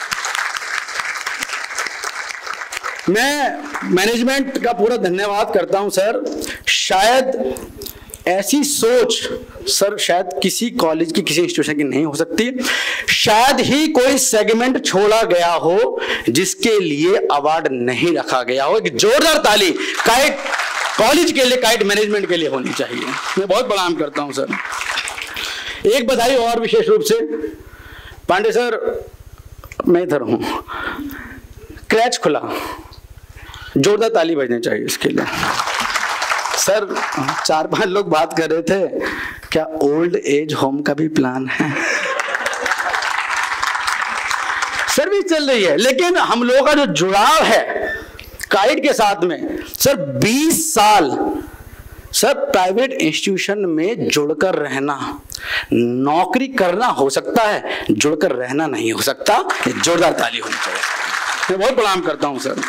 मैं मैनेजमेंट का पूरा धन्यवाद करता हूं सर, शायद ऐसी सोच सर शायद किसी कॉलेज की, किसी इंस्टीट्यूशन की नहीं हो सकती, शायद ही कोई सेगमेंट छोड़ा गया हो जिसके लिए अवार्ड नहीं रखा गया हो। एक जोरदार ताली काइट कॉलेज के लिए, काइट मैनेजमेंट के लिए होनी चाहिए। मैं बहुत प्रणाम करता हूं सर। एक बधाई और विशेष रूप से पांडे सर, मैं इधर हूं, क्रैच खुला, जोरदार ताली बजनी चाहिए इसके लिए। सर 4-5 लोग बात कर रहे थे, क्या ओल्ड एज होम का भी प्लान है? सर्विस चल रही है, लेकिन हम लोगों का जो जुड़ाव है काइट के साथ में सर 20 साल सर प्राइवेट इंस्टीट्यूशन में जुड़कर रहना, नौकरी करना हो सकता है, जुड़कर रहना नहीं हो सकता। ये जोरदार ताली होनी चाहिए। मैं बहुत प्रणाम करता हूं सर।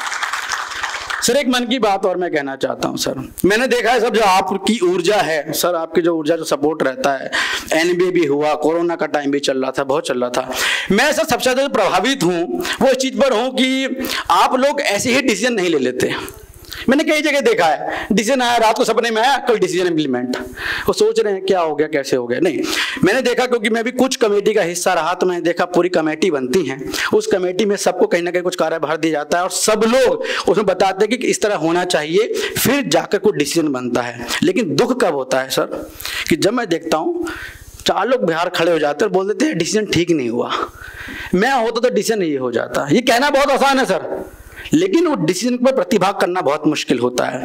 सर एक मन की बात और मैं कहना चाहता हूं सर, मैंने देखा है सब जो आपकी ऊर्जा है सर, आपकी जो ऊर्जा, जो सपोर्ट रहता है, एनबीए भी हुआ, कोरोना का टाइम भी चल रहा था, बहुत चल रहा था, मैं सर सबसे ज्यादा प्रभावित हूं वो इस चीज पर हूं कि आप लोग ऐसे ही डिसीजन नहीं ले लेते। मैंने कई जगह देखा है, डिसीजन आया रात को सपने में आया, कल डिसीजन इम्प्लीमेंट, वो सोच रहे हैं क्या हो गया, कैसे हो गया। नहीं, मैंने देखा क्योंकि मैं भी कुछ कमेटी का हिस्सा रहा, तो मैंने देखा पूरी कमेटी बनती है, उस कमेटी में सबको कहीं ना कहीं कुछ कार्यभार दिया जाता है और सब लोग उसमें बताते हैं कि इस तरह होना चाहिए, फिर जाकर कोई डिसीजन बनता है। लेकिन दुख कब होता है सर कि जब मैं देखता हूँ 4 लोग बाहर खड़े हो जाते हैं और बोल देते हैं डिसीजन ठीक नहीं हुआ, मैं होता तो डिसीजन ये हो जाता। ये कहना बहुत आसान है सर, लेकिन वो डिसीजन पर प्रतिभाग करना बहुत मुश्किल होता है।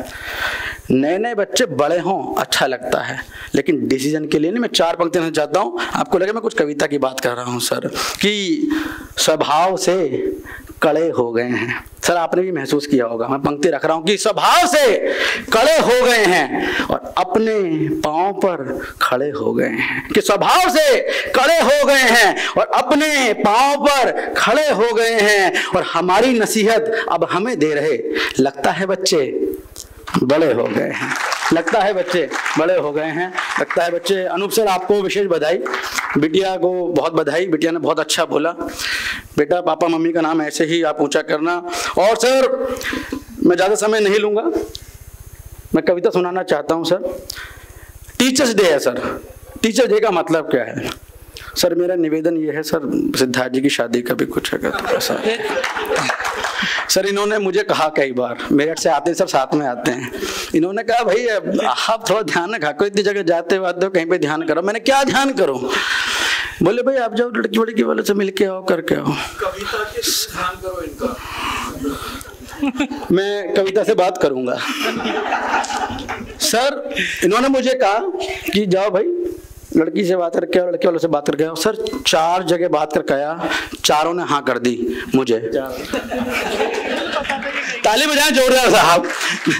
नए नए बच्चे बड़े हों अच्छा लगता है, लेकिन डिसीजन के लिए नहीं। मैं 4 पंक्ति कहना चाहता हूं, आपको लगे मैं कुछ कविता की बात कर रहा हूं सर, कि स्वभाव से कड़े हो गए हैं। सर आपने भी महसूस किया होगा, मैं पंक्ति रख रहा हूं कि स्वभाव से कड़े हो गए हैं और अपने पांव पर खड़े हो गए हैं, कि स्वभाव से कड़े हो गए हैं और अपने पांव पर खड़े हो गए हैं, और हमारी नसीहत अब हमें दे रहे, लगता है बच्चे बड़े हो गए हैं, लगता है बच्चे बड़े हो गए हैं, लगता है बच्चे। अनूप सर आपको विशेष बधाई, बिटिया को बहुत बधाई, बिटिया ने बहुत अच्छा बोला। बेटा पापा मम्मी का नाम ऐसे ही आप ऊंचा करना। और सर मैं ज़्यादा समय नहीं लूँगा, मैं कविता सुनाना चाहता हूँ सर। टीचर्स डे है सर, टीचर्स डे का मतलब क्या है सर? मेरा निवेदन ये है सर, सिद्धार्थ जी की शादी का भी कुछ है थोड़ा सा। सर इन्होंने मुझे कहा कई बार, मेरठ से आते सब साथ में आते हैं, इन्होंने कहा भाई आप थोड़ा ध्यान रखा, कोई इतनी जगह जाते वाते कहीं पे ध्यान करो। मैंने क्या ध्यान करूं? बोले भाई आप जाओ लड़की वड़की वाले से मिल के आओ, करके आओ। कविता के ध्यान करो इनका। मैं कविता से बात करूंगा सर। इन्होंने मुझे कहा कि जाओ भाई लड़की से बात करके और लड़के वालों से बात करके आया। सर 4 जगह बात करके आया, चारों ने हाँ कर दी मुझे। ताली बजाएं जोरदार साहब।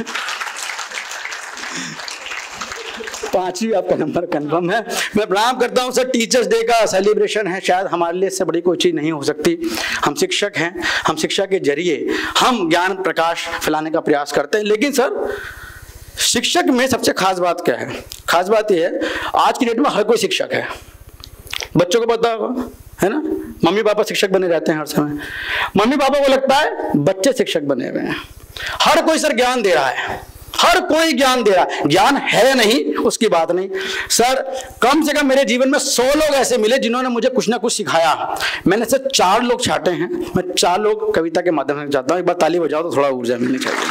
5वीं आपका नंबर कंफर्म है। मैं प्रणाम करता हूं सर। टीचर्स डे का सेलिब्रेशन है, शायद हमारे लिए इससे बड़ी कोई चीज नहीं हो सकती। हम शिक्षक हैं, हम शिक्षा के जरिए हम ज्ञान प्रकाश फैलाने का प्रयास करते हैं। लेकिन सर शिक्षक में सबसे खास बात क्या है? खास बात यह है आज की डेट में हर कोई शिक्षक है। बच्चों को पता होगा, है ना, मम्मी पापा शिक्षक बने रहते हैं हर समय। मम्मी पापा को लगता है बच्चे शिक्षक बने हुए हैं। हर कोई सर ज्ञान दे रहा है, हर कोई ज्ञान दे रहा है। ज्ञान है नहीं उसकी बात नहीं सर, कम से कम मेरे जीवन में 100 लोग ऐसे मिले जिन्होंने मुझे कुछ ना कुछ सिखाया। मैंने सिर्फ 4 लोग छाटे हैं। मैं 4 लोग कविता के माध्यम से चाहता हूँ। एक बार ताली बजाओ तो थोड़ा ऊर्जा मिलनी चाहिए।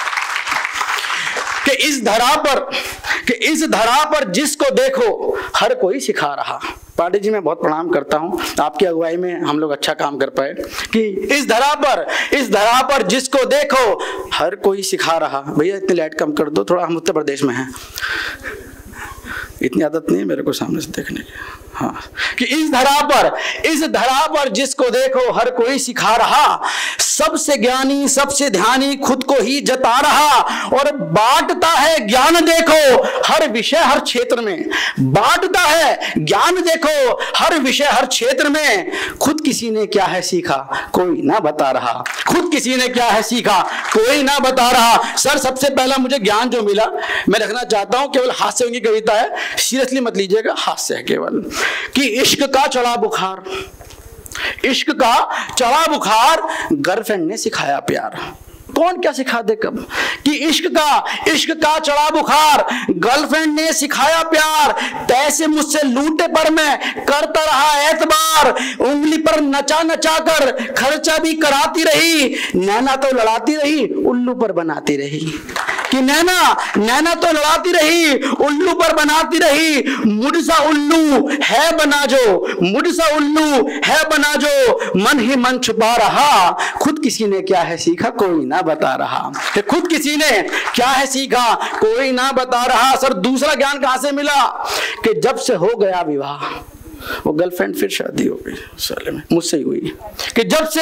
कि इस धरा पर जिसको देखो हर कोई सिखा रहा। पांडे जी मैं बहुत प्रणाम करता हूं, आपकी अगुवाई में हम लोग अच्छा काम कर पाए। कि इस धरा पर जिसको देखो हर कोई सिखा रहा। भैया इतनी लाइट कम कर दो, थोड़ा हम उत्तर प्रदेश में हैं, इतनी आदत नहीं है मेरे को सामने से देखने की। हाँ, कि इस धरा पर जिसको देखो हर कोई सिखा रहा। सबसे ज्ञानी सबसे ध्यानी खुद को ही जता रहा। और बांटता है ज्ञान देखो हर विषय हर क्षेत्र में। बांटता है ज्ञान देखो हर विषय हर क्षेत्र में। खुद किसी ने क्या है सीखा कोई ना बता रहा। खुद किसी ने क्या है सीखा कोई ना बता रहा। सर सबसे पहला मुझे ज्ञान जो मिला, मैं रखना चाहता हूं, केवल हास्य की कविता है, सीरियसली मत लीजिएगा, हास्य है केवल। कि इश्क का चढ़ा बुखार, इश्क का चढ़ा बुखार गर्लफ्रेंड ने सिखाया प्यार। कौन क्या सिखा दे कब? कि इश्क का चढ़ा बुखार गर्लफ्रेंड ने सिखाया प्यार। पैसे मुझसे लूटे पर मैं करता रहा एतबार। उंगली पर नचा नचा कर खर्चा भी कराती रही। नैना तो लड़ाती रही उल्लू पर बनाती रही। कि नैना तो लड़ाती रही उल्लू पर बनाती रही। मुझसा उल्लू है बना जो, मुझसा उल्लू है बना जो मन ही मन छुपा रहा। खुद किसी ने क्या है सीखा कोई ना बता रहा। कि खुद किसी ने क्या है सीखा कोई ना बता रहा। सर दूसरा ज्ञान कहां से मिला? कि जब से हो गया विवाह, वो गर्लफ्रेंड फिर शादी हो गई साले में, मुझसे ही हुई। कि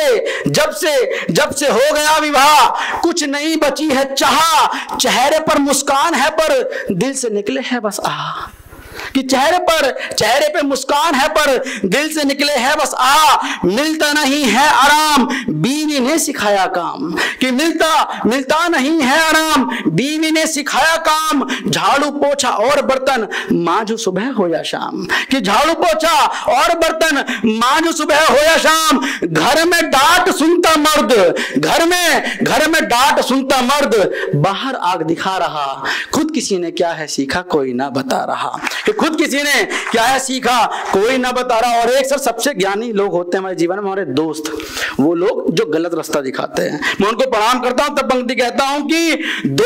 जब से हो गया विवाह कुछ नहीं बची है चाह। चेहरे पर मुस्कान है पर दिल से निकले है बस आह। कि चेहरे पे मुस्कान है पर दिल से निकले है बस मिलता नहीं है आराम बीवी ने सिखाया काम। कि मिलता नहीं है आराम बीवी ने सिखाया काम। झाड़ू पोछा और बर्तन मांझू सुबह हो या शाम। कि झाड़ू पोछा और बर्तन मांझू सुबह हो या शाम। घर में डांट सुनता मर्द, घर में डांट सुनता मर्द बाहर आग दिखा रहा। खुद किसी ने क्या है सीखा कोई ना बता रहा। कि खुद किसी ने क्या है सीखा कोई ना बता रहा। और एक सर सबसे ज्ञानी लोग होते हैं हमारे जीवन में हमारे दोस्त, वो लोग जो गलत रास्ता दिखाते हैं। मैं उनको प्रणाम करता हूं, तब पंक्ति कहता हूं कि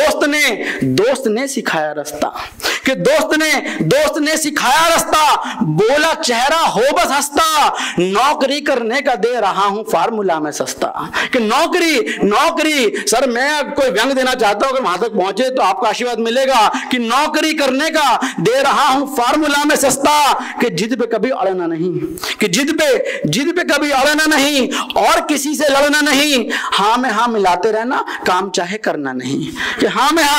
दोस्त ने सिखाया रास्ता। कि दोस्त ने सिखाया रास्ता। बोला चेहरा हो बस हंसता। नौकरी करने का दे रहा हूं फार्मूला में सस्ता। कि नौकरी सर मैं कोई व्यंग देना चाहता हूं, अगर वहां तक पहुंचे तो आपका आशीर्वाद मिलेगा। कि नौकरी करने का दे रहा हूं फार्मूला में सस्ता। कि जिद पे कभी अड़ना नहीं, कि जिद पे कभी अड़ना नहीं और किसी से लड़ना नहीं। हाँ में हाँ मिलाते रहना काम चाहे करना नहीं। कि हाँ में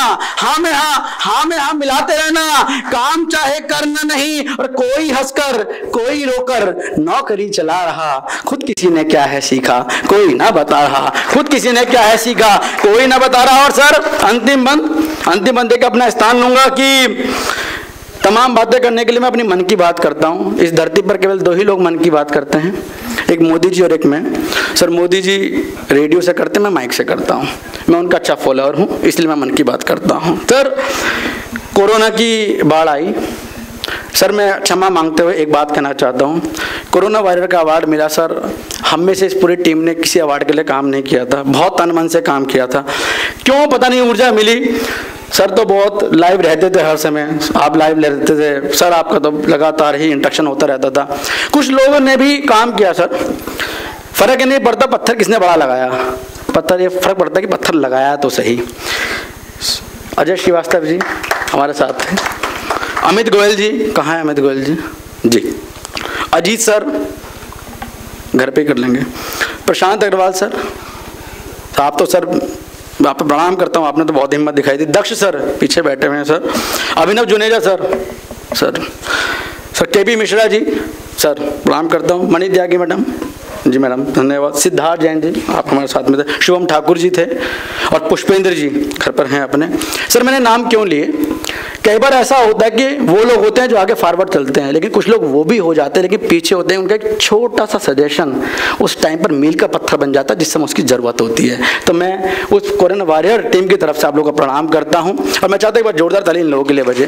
हाँ मिलाते रहना काम चाहे करना नहीं। और कोई हंसकर कोई रोकर नौकरी चला रहा। खुद किसी ने क्या है सीखा कोई ना बता रहा। खुद किसी ने क्या है सीखा कोई ना बता रहा। और सर अंतिम बंद देकर अपना स्थान लूंगा कि तमाम बातें करने के लिए मैं अपनी मन की बात करता हूं। इस धरती पर केवल 2 ही लोग मन की बात करते हैं, एक मोदी जी और एक मैं। सर मोदी जी रेडियो से करते, मैं माइक से करता हूं। मैं उनका अच्छा फॉलोअर हूं, इसलिए मैं मन की बात करता हूं। सर कोरोना की बाढ़ आई, सर मैं क्षमा मांगते हुए एक बात कहना चाहता हूं। कोरोना वायरस का अवार्ड मिला सर, हम में से इस पूरी टीम ने किसी अवार्ड के लिए काम नहीं किया था, बहुत तन मन से काम किया था। क्यों पता नहीं ऊर्जा मिली। सर तो बहुत लाइव रहते थे हर समय, आप लाइव रहते थे सर, आपका तो लगातार ही इंटरेक्शन होता रहता था। कुछ लोगों ने भी काम किया सर, फर्क नहीं पड़ता पत्थर किसने बड़ा लगाया, पत्थर ये फर्क पड़ता है कि पत्थर लगाया तो सही। अजय श्रीवास्तव जी हमारे साथ हैं, अमित गोयल जी, कहाँ है अमित गोयल जी? जी। अजीत सर, घर पे कर लेंगे। प्रशांत अग्रवाल सर, आप तो सर आप पे प्रणाम करता हूँ, आपने तो बहुत हिम्मत दिखाई दी। दक्ष सर पीछे बैठे हुए हैं sir. Abhinav Juneja sir, sir KP Mishra ji sir, प्रणाम करता हूँ। मनीष त्यागी मैडम, जी मैडम धन्यवाद। सिद्धार्थ जैन जी, आप हमारे साथ में थे। शुभम ठाकुर जी थे और पुष्पेंद्र जी घर पर हैं अपने। सर मैंने नाम क्यों लिए? कई बार ऐसा होता है कि वो लोग होते हैं जो आगे फॉरवर्ड चलते हैं, लेकिन कुछ लोग वो भी हो जाते हैं लेकिन पीछे होते हैं। उनका एक छोटा सा सजेशन उस टाइम पर मील का पत्थर बन जाता है जिस समय उसकी ज़रूरत होती है। तो मैं उस कोरोना वॉरियर टीम की तरफ से आप लोगों को प्रणाम करता हूँ और मैं चाहता हूँ एक बार जोरदार ताली इन लोगों के लिए बजे।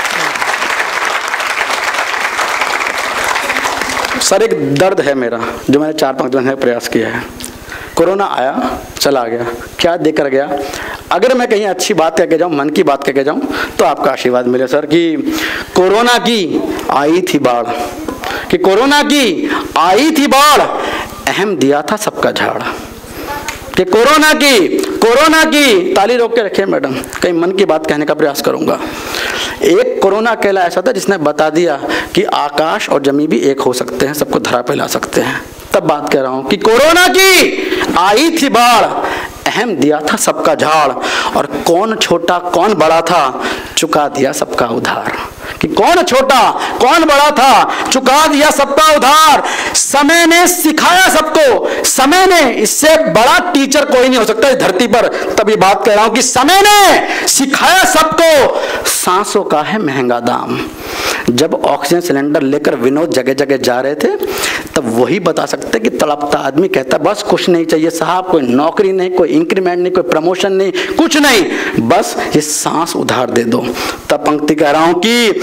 सर एक दर्द है मेरा जो मैंने 4-5 दिन से प्रयास किया है। कोरोना आया चला गया, क्या देकर गया। अगर मैं कहीं अच्छी बात कह के जाऊँ, मन की बात कह के जाऊँ तो आपका आशीर्वाद मिले सर कि कोरोना की आई थी बाढ़, कि कोरोना की आई थी बाढ़, अहम दिया था सबका झाड़। कि कोरोना की ताली रोक के रखिए मैडम, कहीं मन की बात कहने का प्रयास करूंगा। एक कोरोना अकेला ऐसा था जिसने बता दिया कि आकाश और जमीन भी एक हो सकते हैं, सबको धरा पे ला सकते हैं। तब बात कह रहा हूं कि कोरोना की आई थी बाढ़, अहम दिया था सबका झाड़, और कौन छोटा कौन बड़ा था, चुका दिया सबका उधार। कि कौन छोटा कौन बड़ा था, चुका दिया सबका उधार। समय ने सिखाया सबको, समय ने, इससे बड़ा टीचर कोई नहीं हो सकता इस धरती पर। तब ये बात कह रहा हूं कि समय ने सिखाया सबको, सांसों का है महंगा दाम। जब ऑक्सीजन सिलेंडर लेकर विनोद जगह जगह जा रहे थे तब वही बता सकते कि तड़पता आदमी कहता बस कुछ नहीं चाहिए साहब, कोई नौकरी नहीं, कोई इंक्रीमेंट नहीं, कोई प्रमोशन नहीं, कुछ नहीं, बस ये सांस उधार दे दो। तब पंक्ति कह रहा हूं कि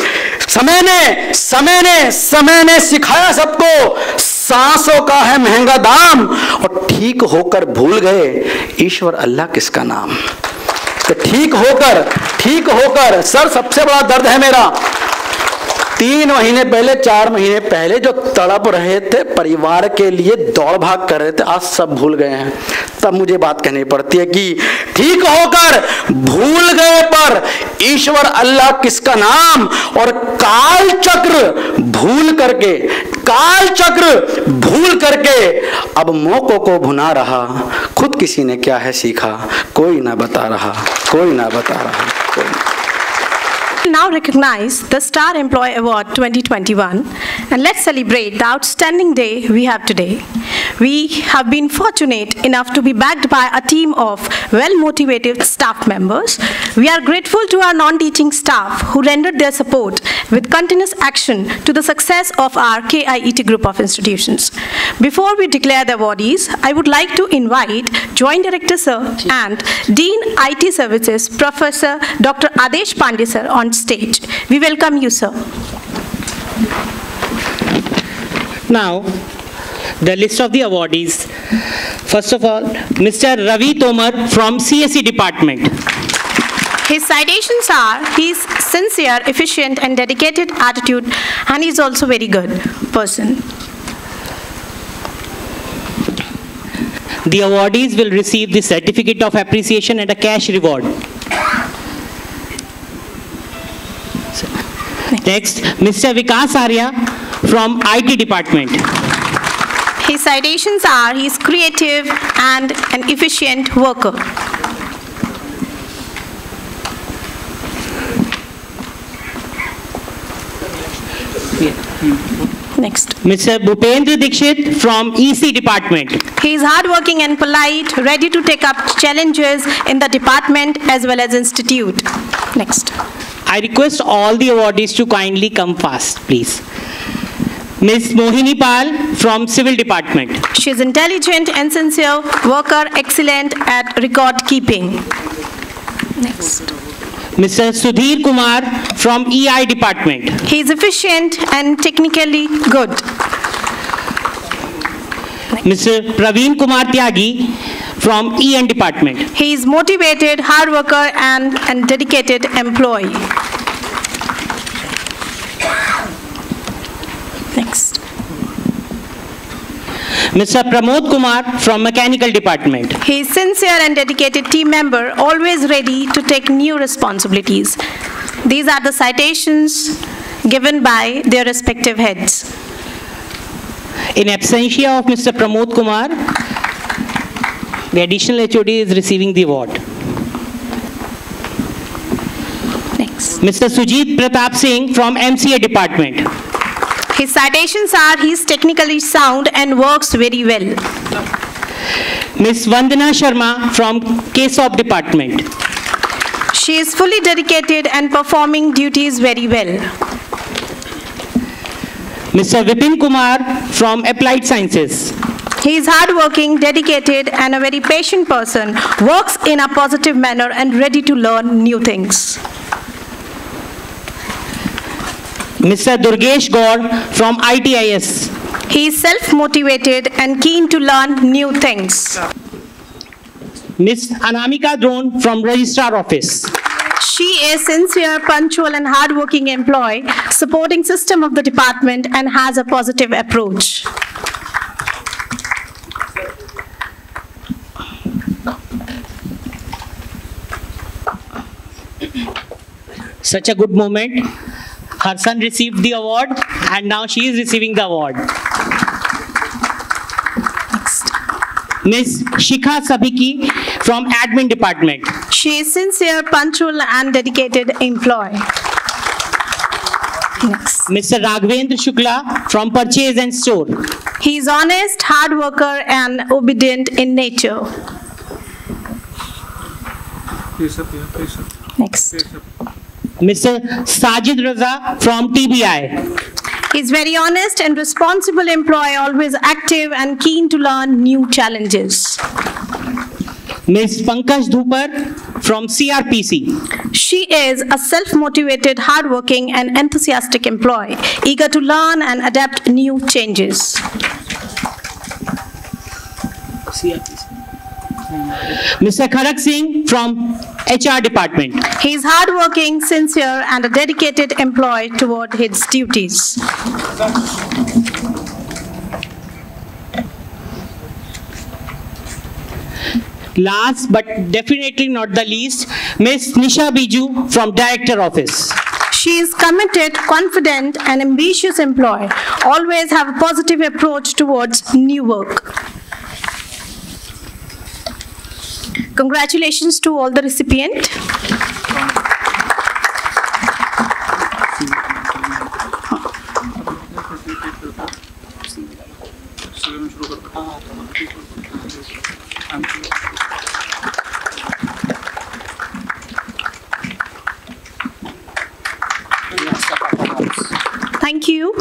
समय ने सिखाया सबको, सांसों का है महंगा दाम, और ठीक होकर भूल गए ईश्वर अल्लाह किसका नाम। तो ठीक होकर सर सबसे बड़ा दर्द है मेरा। 3 महीने पहले 4 महीने पहले जो तड़प रहे थे, परिवार के लिए दौड़ भाग कर रहे थे, आज सब भूल गए हैं। तब मुझे बात कहनी पड़ती है कि ठीक होकर भूल गए पर ईश्वर अल्लाह किसका नाम, और काल चक्र भूल करके अब मौकों को भुना रहा, खुद किसी ने क्या है सीखा, कोई ना बता रहा। Now recognize the Star Employee Award 2021 and let's celebrate the outstanding day we have today. We have been fortunate enough to be backed by a team of well-motivated staff members. We are grateful to our non-teaching staff who rendered their support with continuous action to the success of our KIET Group of Institutions. Before we declare the awardees, I would like to invite Joint Director Sir and Dean IT Services Professor Dr. Adesh Pandey Sir on stage. We welcome you, sir. Now, the list of the awardees. First of all, Mr. Ravi Tomar from CSE Department. His citations are his sincere, efficient and dedicated attitude, and he's also very good person. The awardees will receive the certificate of appreciation and a cash reward. Next, Mr. Vikas Arya from IT Department. His citations are he is creative and an efficient worker. Next. Mr. Bhupendra Dikshit from EC Department. He is hardworking and polite, ready to take up challenges in the department as well as institute. Next. I request all the awardees to kindly come fast, please. Ms. Mohini Pal from Civil Department. She is intelligent and sincere worker, excellent at record keeping. Next. Mr. Sudhir Kumar from EI Department. He is efficient and technically good. Mr. Praveen Kumar Tyagi from EN Department. He is motivated, hard worker and dedicated employee. Next. Mr. Pramod Kumar from Mechanical Department. He is sincere and dedicated team member, always ready to take new responsibilities. These are the citations given by their respective heads. In absentia of Mr. Pramod Kumar, the additional HOD is receiving the award. Next. Mr. Sujit Pratap Singh from MCA department. His citations are: he is technically sound and works very well. Ms. Vandana Sharma from KSOP department. She is fully dedicated and performing duties very well. Mr. Vipin Kumar from Applied Sciences. He is hardworking, dedicated, and a very patient person, works in a positive manner and ready to learn new things. Mr. Durgesh Gaur from ITIS. He is self-motivated and keen to learn new things. Ms. Anamika Drone from Registrar Office. She is sincere, punctual, and hardworking employee, supporting system of the department and has a positive approach. Such a good moment. Her son received the award and now she is receiving the award. Ms. Shikha Sabiki from Admin Department. She is sincere, punctual, and dedicated employee. Next. Mr. Raghavendra Shukla from Purchase and Store. He is honest, hard worker, and obedient in nature. Next. Mr. Sajid Raza from TBI. He is very honest and responsible employee, always active and keen to learn new challenges. Ms. Pankaj Dhupar from CRPC. She is a self-motivated, hardworking, and enthusiastic employee, eager to learn and adapt new changes. Mr. Kharak Singh from HR Department. He is hardworking, sincere, and a dedicated employee toward his duties. Last but definitely not the least, Ms. Nisha Biju from Director Office. She is committed, confident, and ambitious employee. Always have a positive approach towards new work. Congratulations to all the recipients. Thank you.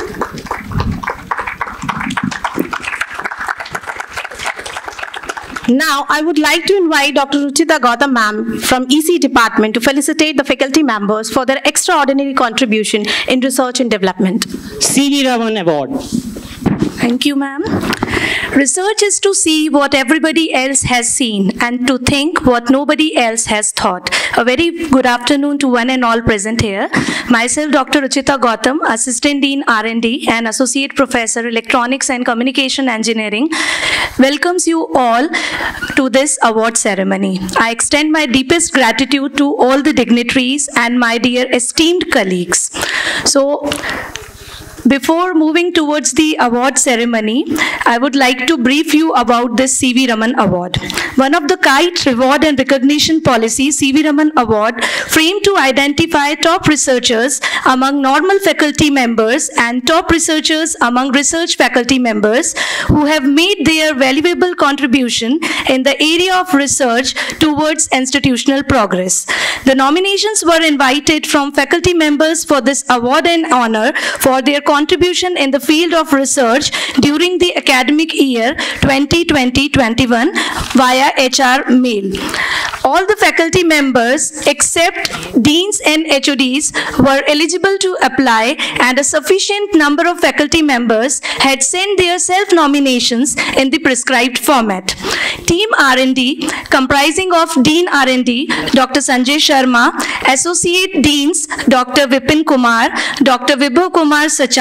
Now, I would like to invite Dr. Ruchita Gautam ma'am from EC department to felicitate the faculty members for their extraordinary contribution in research and development. CV Raman Award. Thank you, ma'am. Research is to see what everybody else has seen and to think what nobody else has thought. A very good afternoon to one and all present here. Myself, Dr. Ruchita Gautam, Assistant Dean R&D and Associate Professor Electronics and Communication Engineering, welcomes you all to this award ceremony. I extend my deepest gratitude to all the dignitaries and my dear esteemed colleagues. So, before moving towards the award ceremony, I would like to brief you about this CV Raman Award. One of the KIET Reward and Recognition Policy CV Raman Award framed to identify top researchers among normal faculty members and top researchers among research faculty members who have made their valuable contribution in the area of research towards institutional progress. The nominations were invited from faculty members for this award and honor for their contribution in the field of research during the academic year 2020-21 via HR mail. All the faculty members except deans and HODs were eligible to apply, and a sufficient number of faculty members had sent their self-nominations in the prescribed format. Team R&D, comprising of Dean R&D, Dr. Sanjay Sharma, Associate Deans, Dr. Vipin Kumar, Dr. Vibhu Kumar Sachan,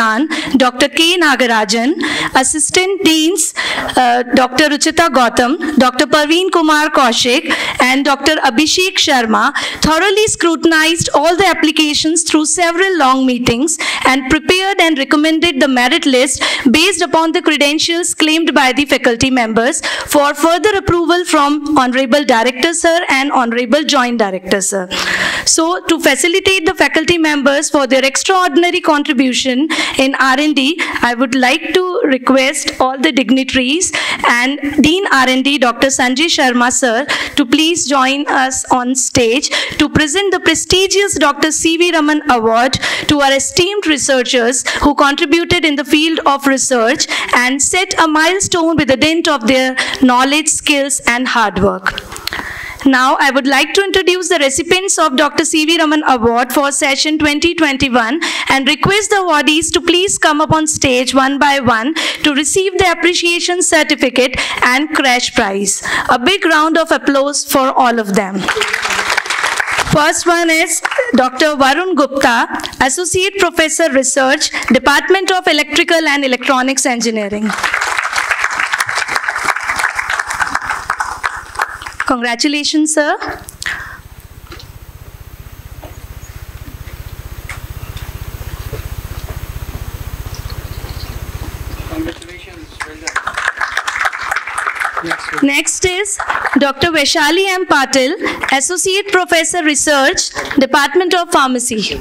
Pradhan, Dr. K. Nagarajan, Assistant Deans, Dr. Ruchita Gautam, Dr. Parveen Kumar Kaushik, and Dr. Abhishek Sharma thoroughly scrutinized all the applications through several long meetings and prepared and recommended the merit list based upon the credentials claimed by the faculty members for further approval from Honourable Director Sir and Honourable Joint Director Sir. So, to facilitate the faculty members for their extraordinary contribution in R&D, I would like to request all the dignitaries and Dean R&D Dr. Sanjay Sharma Sir to please join us on stage to present the prestigious Dr. CV Raman Award to our esteemed researchers who contributed in the field of research and set a milestone with the dint of their knowledge, skills and hard work. Now, I would like to introduce the recipients of Dr. CV Raman Award for session 2021 and request the awardees to please come up on stage one by one to receive the appreciation certificate and crash prize. A big round of applause for all of them. First one is Dr. Varun Gupta, Associate Professor Research, Department of Electrical and Electronics Engineering. Congratulations, sir. Next is Dr. Vaishali M. Patil, Associate Professor Research, Department of Pharmacy.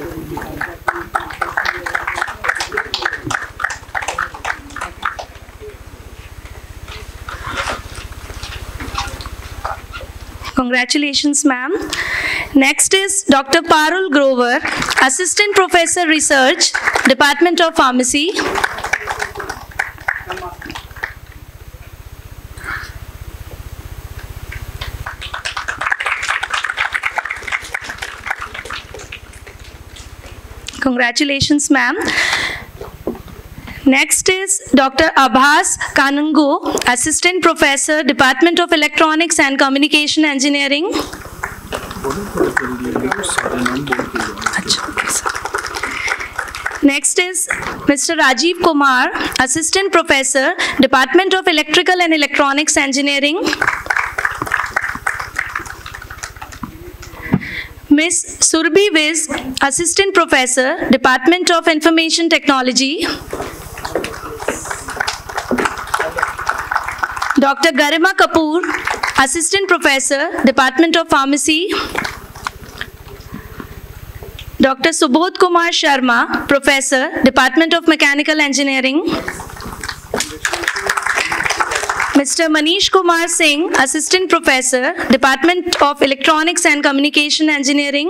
Congratulations, ma'am. Next is Dr. Parul Grover, Assistant Professor Research, Department of Pharmacy. Congratulations, ma'am. Next is Dr. Abhas Kanungo, Assistant Professor, Department of Electronics and Communication Engineering. Next is Mr. Rajiv Kumar, Assistant Professor, Department of Electrical and Electronics Engineering. Ms. Surbhi Viz, Assistant Professor, Department of Information Technology. Dr. Garima Kapoor, Assistant Professor, Department of Pharmacy. Dr. Subodh Kumar Sharma, Professor, Department of Mechanical Engineering. Mr. Manish Kumar Singh, Assistant Professor, Department of Electronics and Communication Engineering.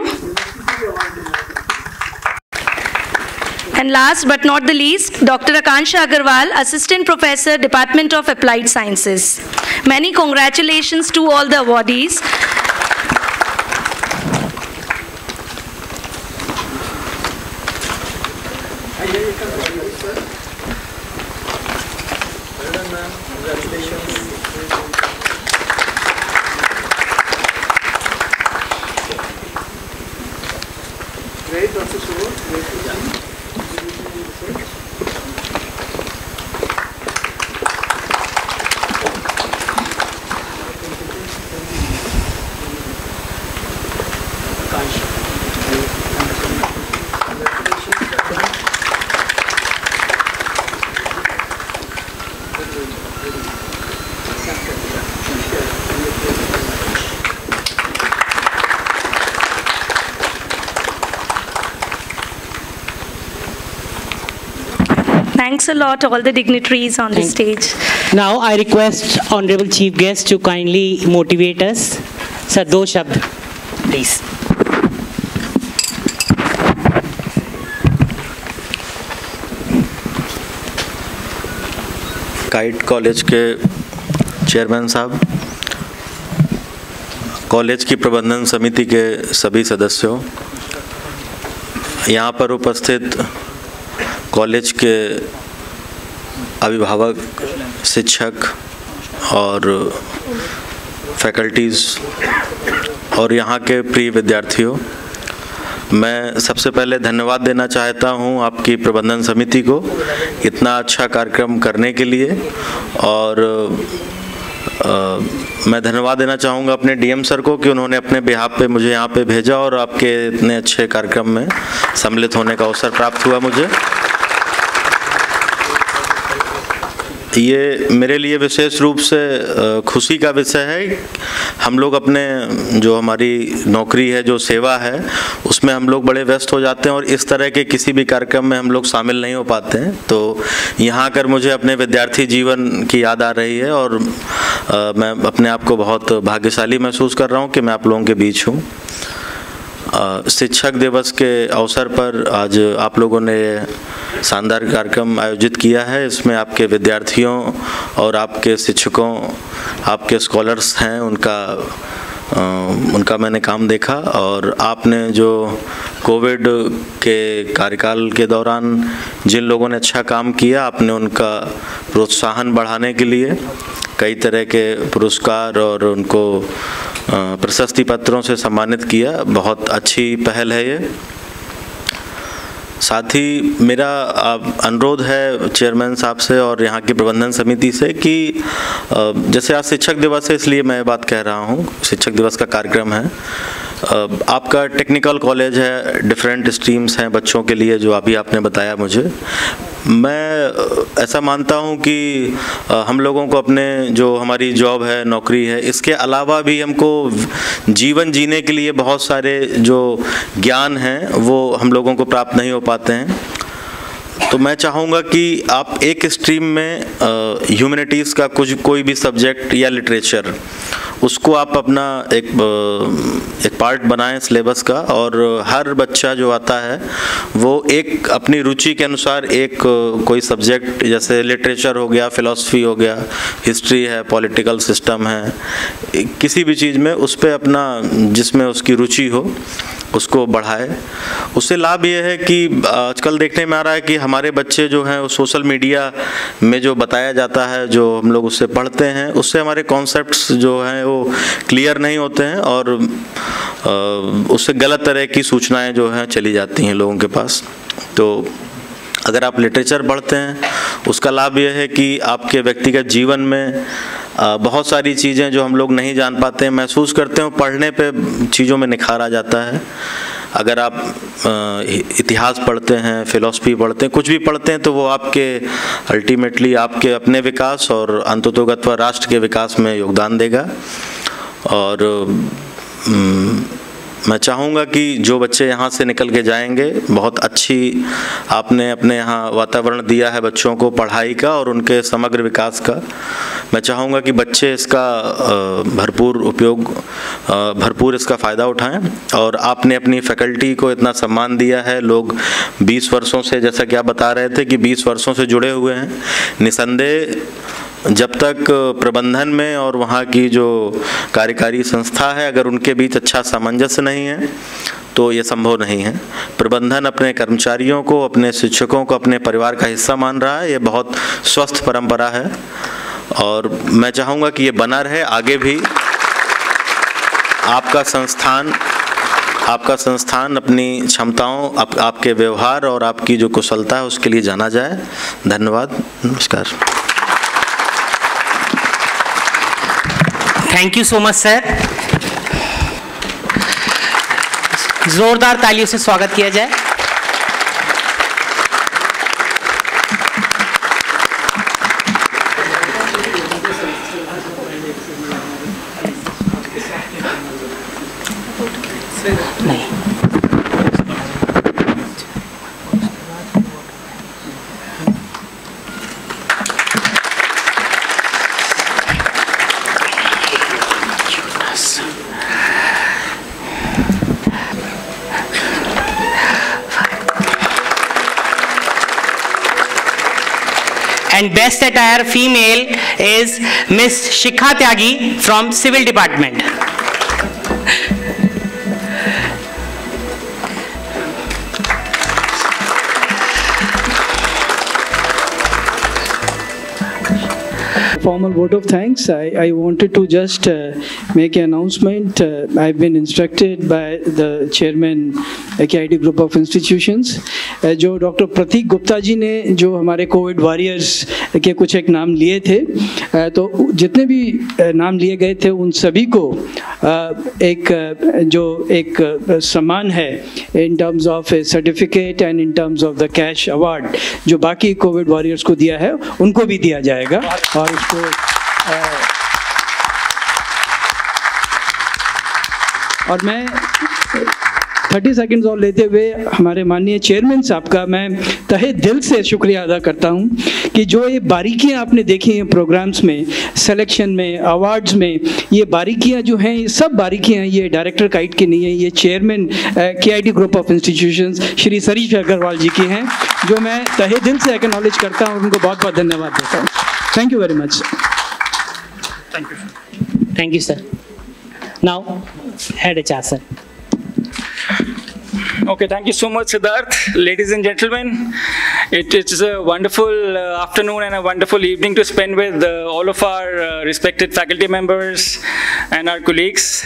And last but not the least, Dr. Akansha Agrawal, Assistant Professor, Department of Applied Sciences. Many congratulations to all the awardees. Thanks a lot, all the dignitaries on the stage. Now I request Honorable Chief Guest to kindly motivate us. Sir, do shabd, please. KIET college के chairman साहब, college की प्रबंधन समिति के सभी सदस्यों, यहाँ पर उपस्थित कॉलेज के अभिभावक, शिक्षक और फैकल्टीज़ और यहाँ के प्रिय विद्यार्थियों, मैं सबसे पहले धन्यवाद देना चाहता हूं आपकी प्रबंधन समिति को इतना अच्छा कार्यक्रम करने के लिए, और मैं धन्यवाद देना चाहूँगा अपने डीएम सर को कि उन्होंने अपने बिहाफ पे मुझे यहाँ पे भेजा और आपके इतने अच्छे कार्यक्रम में सम्मिलित होने का अवसर प्राप्त हुआ मुझे। ये मेरे लिए विशेष रूप से खुशी का विषय है। हम लोग अपने जो हमारी नौकरी है, जो सेवा है, उसमें हम लोग बड़े व्यस्त हो जाते हैं और इस तरह के किसी भी कार्यक्रम में हम लोग शामिल नहीं हो पाते हैं। तो यहाँ आकर मुझे अपने विद्यार्थी जीवन की याद आ रही है और मैं अपने आप को बहुत भाग्यशाली महसूस कर रहा हूँ कि मैं आप लोगों के बीच हूँ। शिक्षक दिवस के अवसर पर आज आप लोगों ने शानदार कार्यक्रम आयोजित किया है। इसमें आपके विद्यार्थियों और आपके शिक्षकों, आपके स्कॉलर्स हैं, उनका मैंने काम देखा, और आपने जो कोविड के कार्यकाल के दौरान जिन लोगों ने अच्छा काम किया, आपने उनका प्रोत्साहन बढ़ाने के लिए कई तरह के पुरस्कार और उनको प्रशस्ति पत्रों से सम्मानित किया। बहुत अच्छी पहल है ये। साथ ही मेरा अनुरोध है चेयरमैन साहब से और यहाँ की प्रबंधन समिति से कि जैसे आज शिक्षक दिवस है, इसलिए मैं बात कह रहा हूँ, शिक्षक दिवस का कार्यक्रम है। आपका टेक्निकल कॉलेज है, डिफरेंट स्ट्रीम्स हैं बच्चों के लिए, जो अभी आपने बताया मुझे। मैं ऐसा मानता हूं कि हम लोगों को अपने जो हमारी जॉब है, नौकरी है, इसके अलावा भी हमको जीवन जीने के लिए बहुत सारे जो ज्ञान हैं वो हम लोगों को प्राप्त नहीं हो पाते हैं। तो मैं चाहूँगा कि आप एक स्ट्रीम में ह्यूमैनिटीज़ का कोई भी सब्जेक्ट या लिटरेचर, उसको आप अपना एक पार्ट बनाएं सिलेबस का, और हर बच्चा जो आता है वो एक अपनी रुचि के अनुसार एक कोई सब्जेक्ट, जैसे लिटरेचर हो गया, फिलॉसफी हो गया, हिस्ट्री है, पॉलिटिकल सिस्टम है, किसी भी चीज़ में उस पर अपना जिसमें उसकी रुचि हो उसको बढ़ाए। उससे लाभ ये है कि आजकल देखने में आ रहा है कि हमारे बच्चे जो हैं वो सोशल मीडिया में जो बताया जाता है, जो हम लोग उससे पढ़ते हैं, उससे हमारे कॉन्सेप्ट्स जो हैं वो क्लियर नहीं होते हैं और उससे गलत तरह की सूचनाएं जो हैं चली जाती हैं लोगों के पास। तो अगर आप लिटरेचर पढ़ते हैं, उसका लाभ यह है कि आपके व्यक्तिगत जीवन में बहुत सारी चीज़ें जो हम लोग नहीं जान पाते हैं, महसूस करते हैं, पढ़ने पे चीज़ों में निखार आ जाता है। अगर आप इतिहास पढ़ते हैं, फिलॉसफी पढ़ते हैं, कुछ भी पढ़ते हैं, तो वो आपके अल्टीमेटली आपके अपने विकास और अंततोगत्वा राष्ट्र के विकास में योगदान देगा। और मैं चाहूँगा कि जो बच्चे यहाँ से निकल के जाएंगे, बहुत अच्छी आपने अपने यहाँ वातावरण दिया है बच्चों को पढ़ाई का और उनके समग्र विकास का। मैं चाहूँगा कि बच्चे इसका भरपूर इसका फ़ायदा उठाएं। और आपने अपनी फैकल्टी को इतना सम्मान दिया है। लोग 20 वर्षों से, जैसा कि आप बता रहे थे कि 20 वर्षों से जुड़े हुए हैं। निसंदेह जब तक प्रबंधन में और वहाँ की जो कार्यकारी संस्था है, अगर उनके बीच अच्छा सामंजस्य नहीं है तो ये संभव नहीं है। प्रबंधन अपने कर्मचारियों को, अपने शिक्षकों को अपने परिवार का हिस्सा मान रहा है। ये बहुत स्वस्थ परंपरा है और मैं चाहूँगा कि ये बना रहे आगे भी। आपका संस्थान अपनी क्षमताओं, आपके व्यवहार और आपकी जो कुशलता है उसके लिए जाना जाए। धन्यवाद, नमस्कार। Thank you so much sir. जोरदार तालियों से स्वागत किया जाए। नहीं, and best attire female is Miss Shikha Tyagi from Civil Department. formal vote of thanks, I wanted to just make an announcement. I've been instructed by the chairman KIET Group of Institutions, जो doctor Prateek Gupta ji ने जो हमारे Covid warriors के कुछ एक नाम लिए थे, तो जितने भी नाम लिए गए थे उन सभी को एक सम्मान है in terms of a certificate and in terms of the cash award जो बाकी कोविड वॉरियर्स को दिया है उनको भी दिया जाएगा। और उसको और मैं 30 सेकंड्स और लेते हुए हमारे माननीय चेयरमैन साहब का मैं तहे दिल से शुक्रिया अदा करता हूं कि जो ये बारीकियां आपने देखी हैं प्रोग्राम्स में, सिलेक्शन में, अवार्ड्स में, ये बारीकियां जो हैं, ये सब बारीकियां ये डायरेक्टर काइट की नहीं है, ये chairman KIET group of institutions Shri Sarish Agarwal ji की हैं, जो मैं तहे दिल से एक्नॉलेज करता हूँ और उनको बहुत बहुत धन्यवाद देता हूँ। Thank you very much. Thank you, sir. Now, head HR, sir. Okay, thank you so much, Siddharth. Ladies and gentlemen, it is a wonderful afternoon and a wonderful evening to spend with all of our respected faculty members and our colleagues.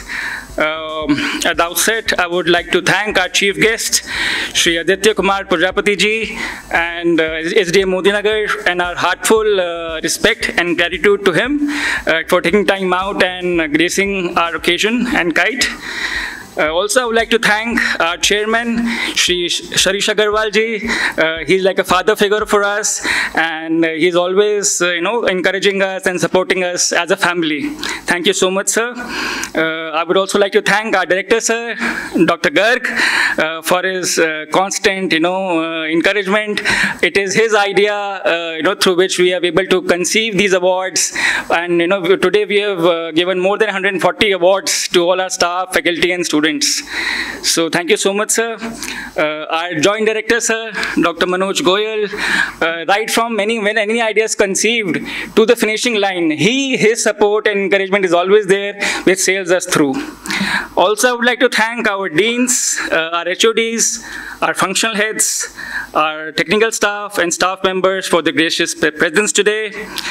At the outset, I would like to thank our chief guest, Shri Aditya Kumar Prajapati ji and SDM Modinagar, and our heartful respect and gratitude to him for taking time out and gracing our occasion and KIET. Also, I would like to thank our chairman, Shri Sarish Agrawal ji. He's like a father figure for us, and he's always, encouraging us and supporting us as a family. Thank you so much, sir. I would also like to thank our director, sir, Dr. Garg, for his constant, encouragement. It is his idea, through which we are able to conceive these awards. And, today we have given more than 140 awards to all our staff, faculty, and students. So thank you so much, sir. Our joint director, sir, Dr. Manoj Goel, right from when any ideas conceived to the finishing line, his support and encouragement is always there, which sails us through. Also, I would like to thank our deans, our HODs, our functional heads, our technical staff and staff members for the gracious presence today.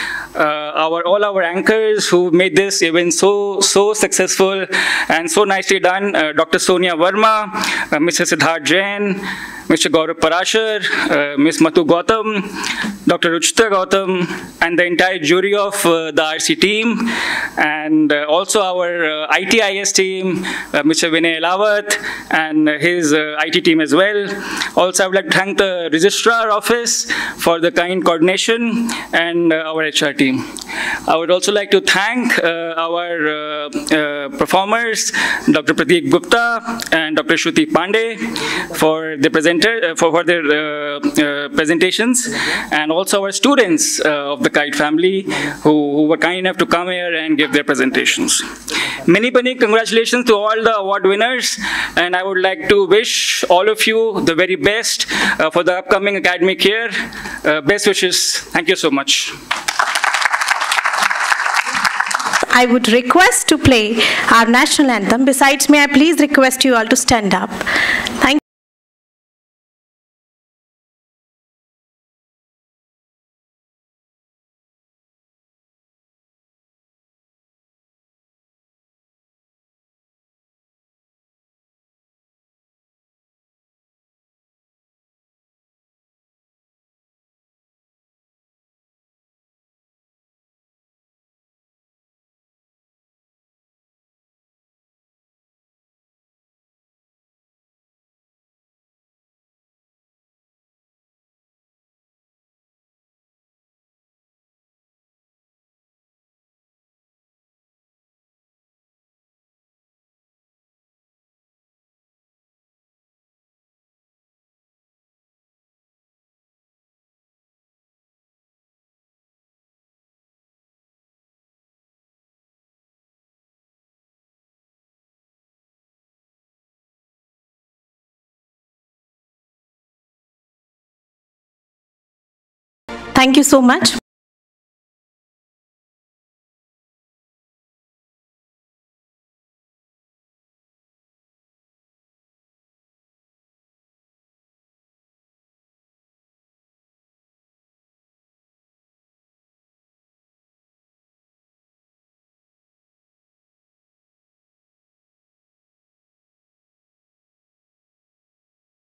All our anchors who made this event so successful and so nicely done. Dr. Sonia Verma, Mr. Siddharth Jain, Mr. Gaurav Parashar, Ms. Matu Gautam, Dr. Ruchita Gautam, and the entire jury of the RC team, and also our ITIS team, Mr. Vinay Elawat, and his IT team as well. Also, I would like to thank the Registrar Office for the kind coordination and our HR team. I would also like to thank our performers, Dr. Pradeep Gupta and Dr. Shruti Pandey for the their presentations, and also our students of the KIET family who were kind enough to come here and give their presentations. Many congratulations to all the award winners, and I would like to wish all of you the very best for the upcoming academic year. Best wishes. Thank you so much. I would request to play our national anthem. Besides, may I please request you all to stand up. Thank you. Thank you so much.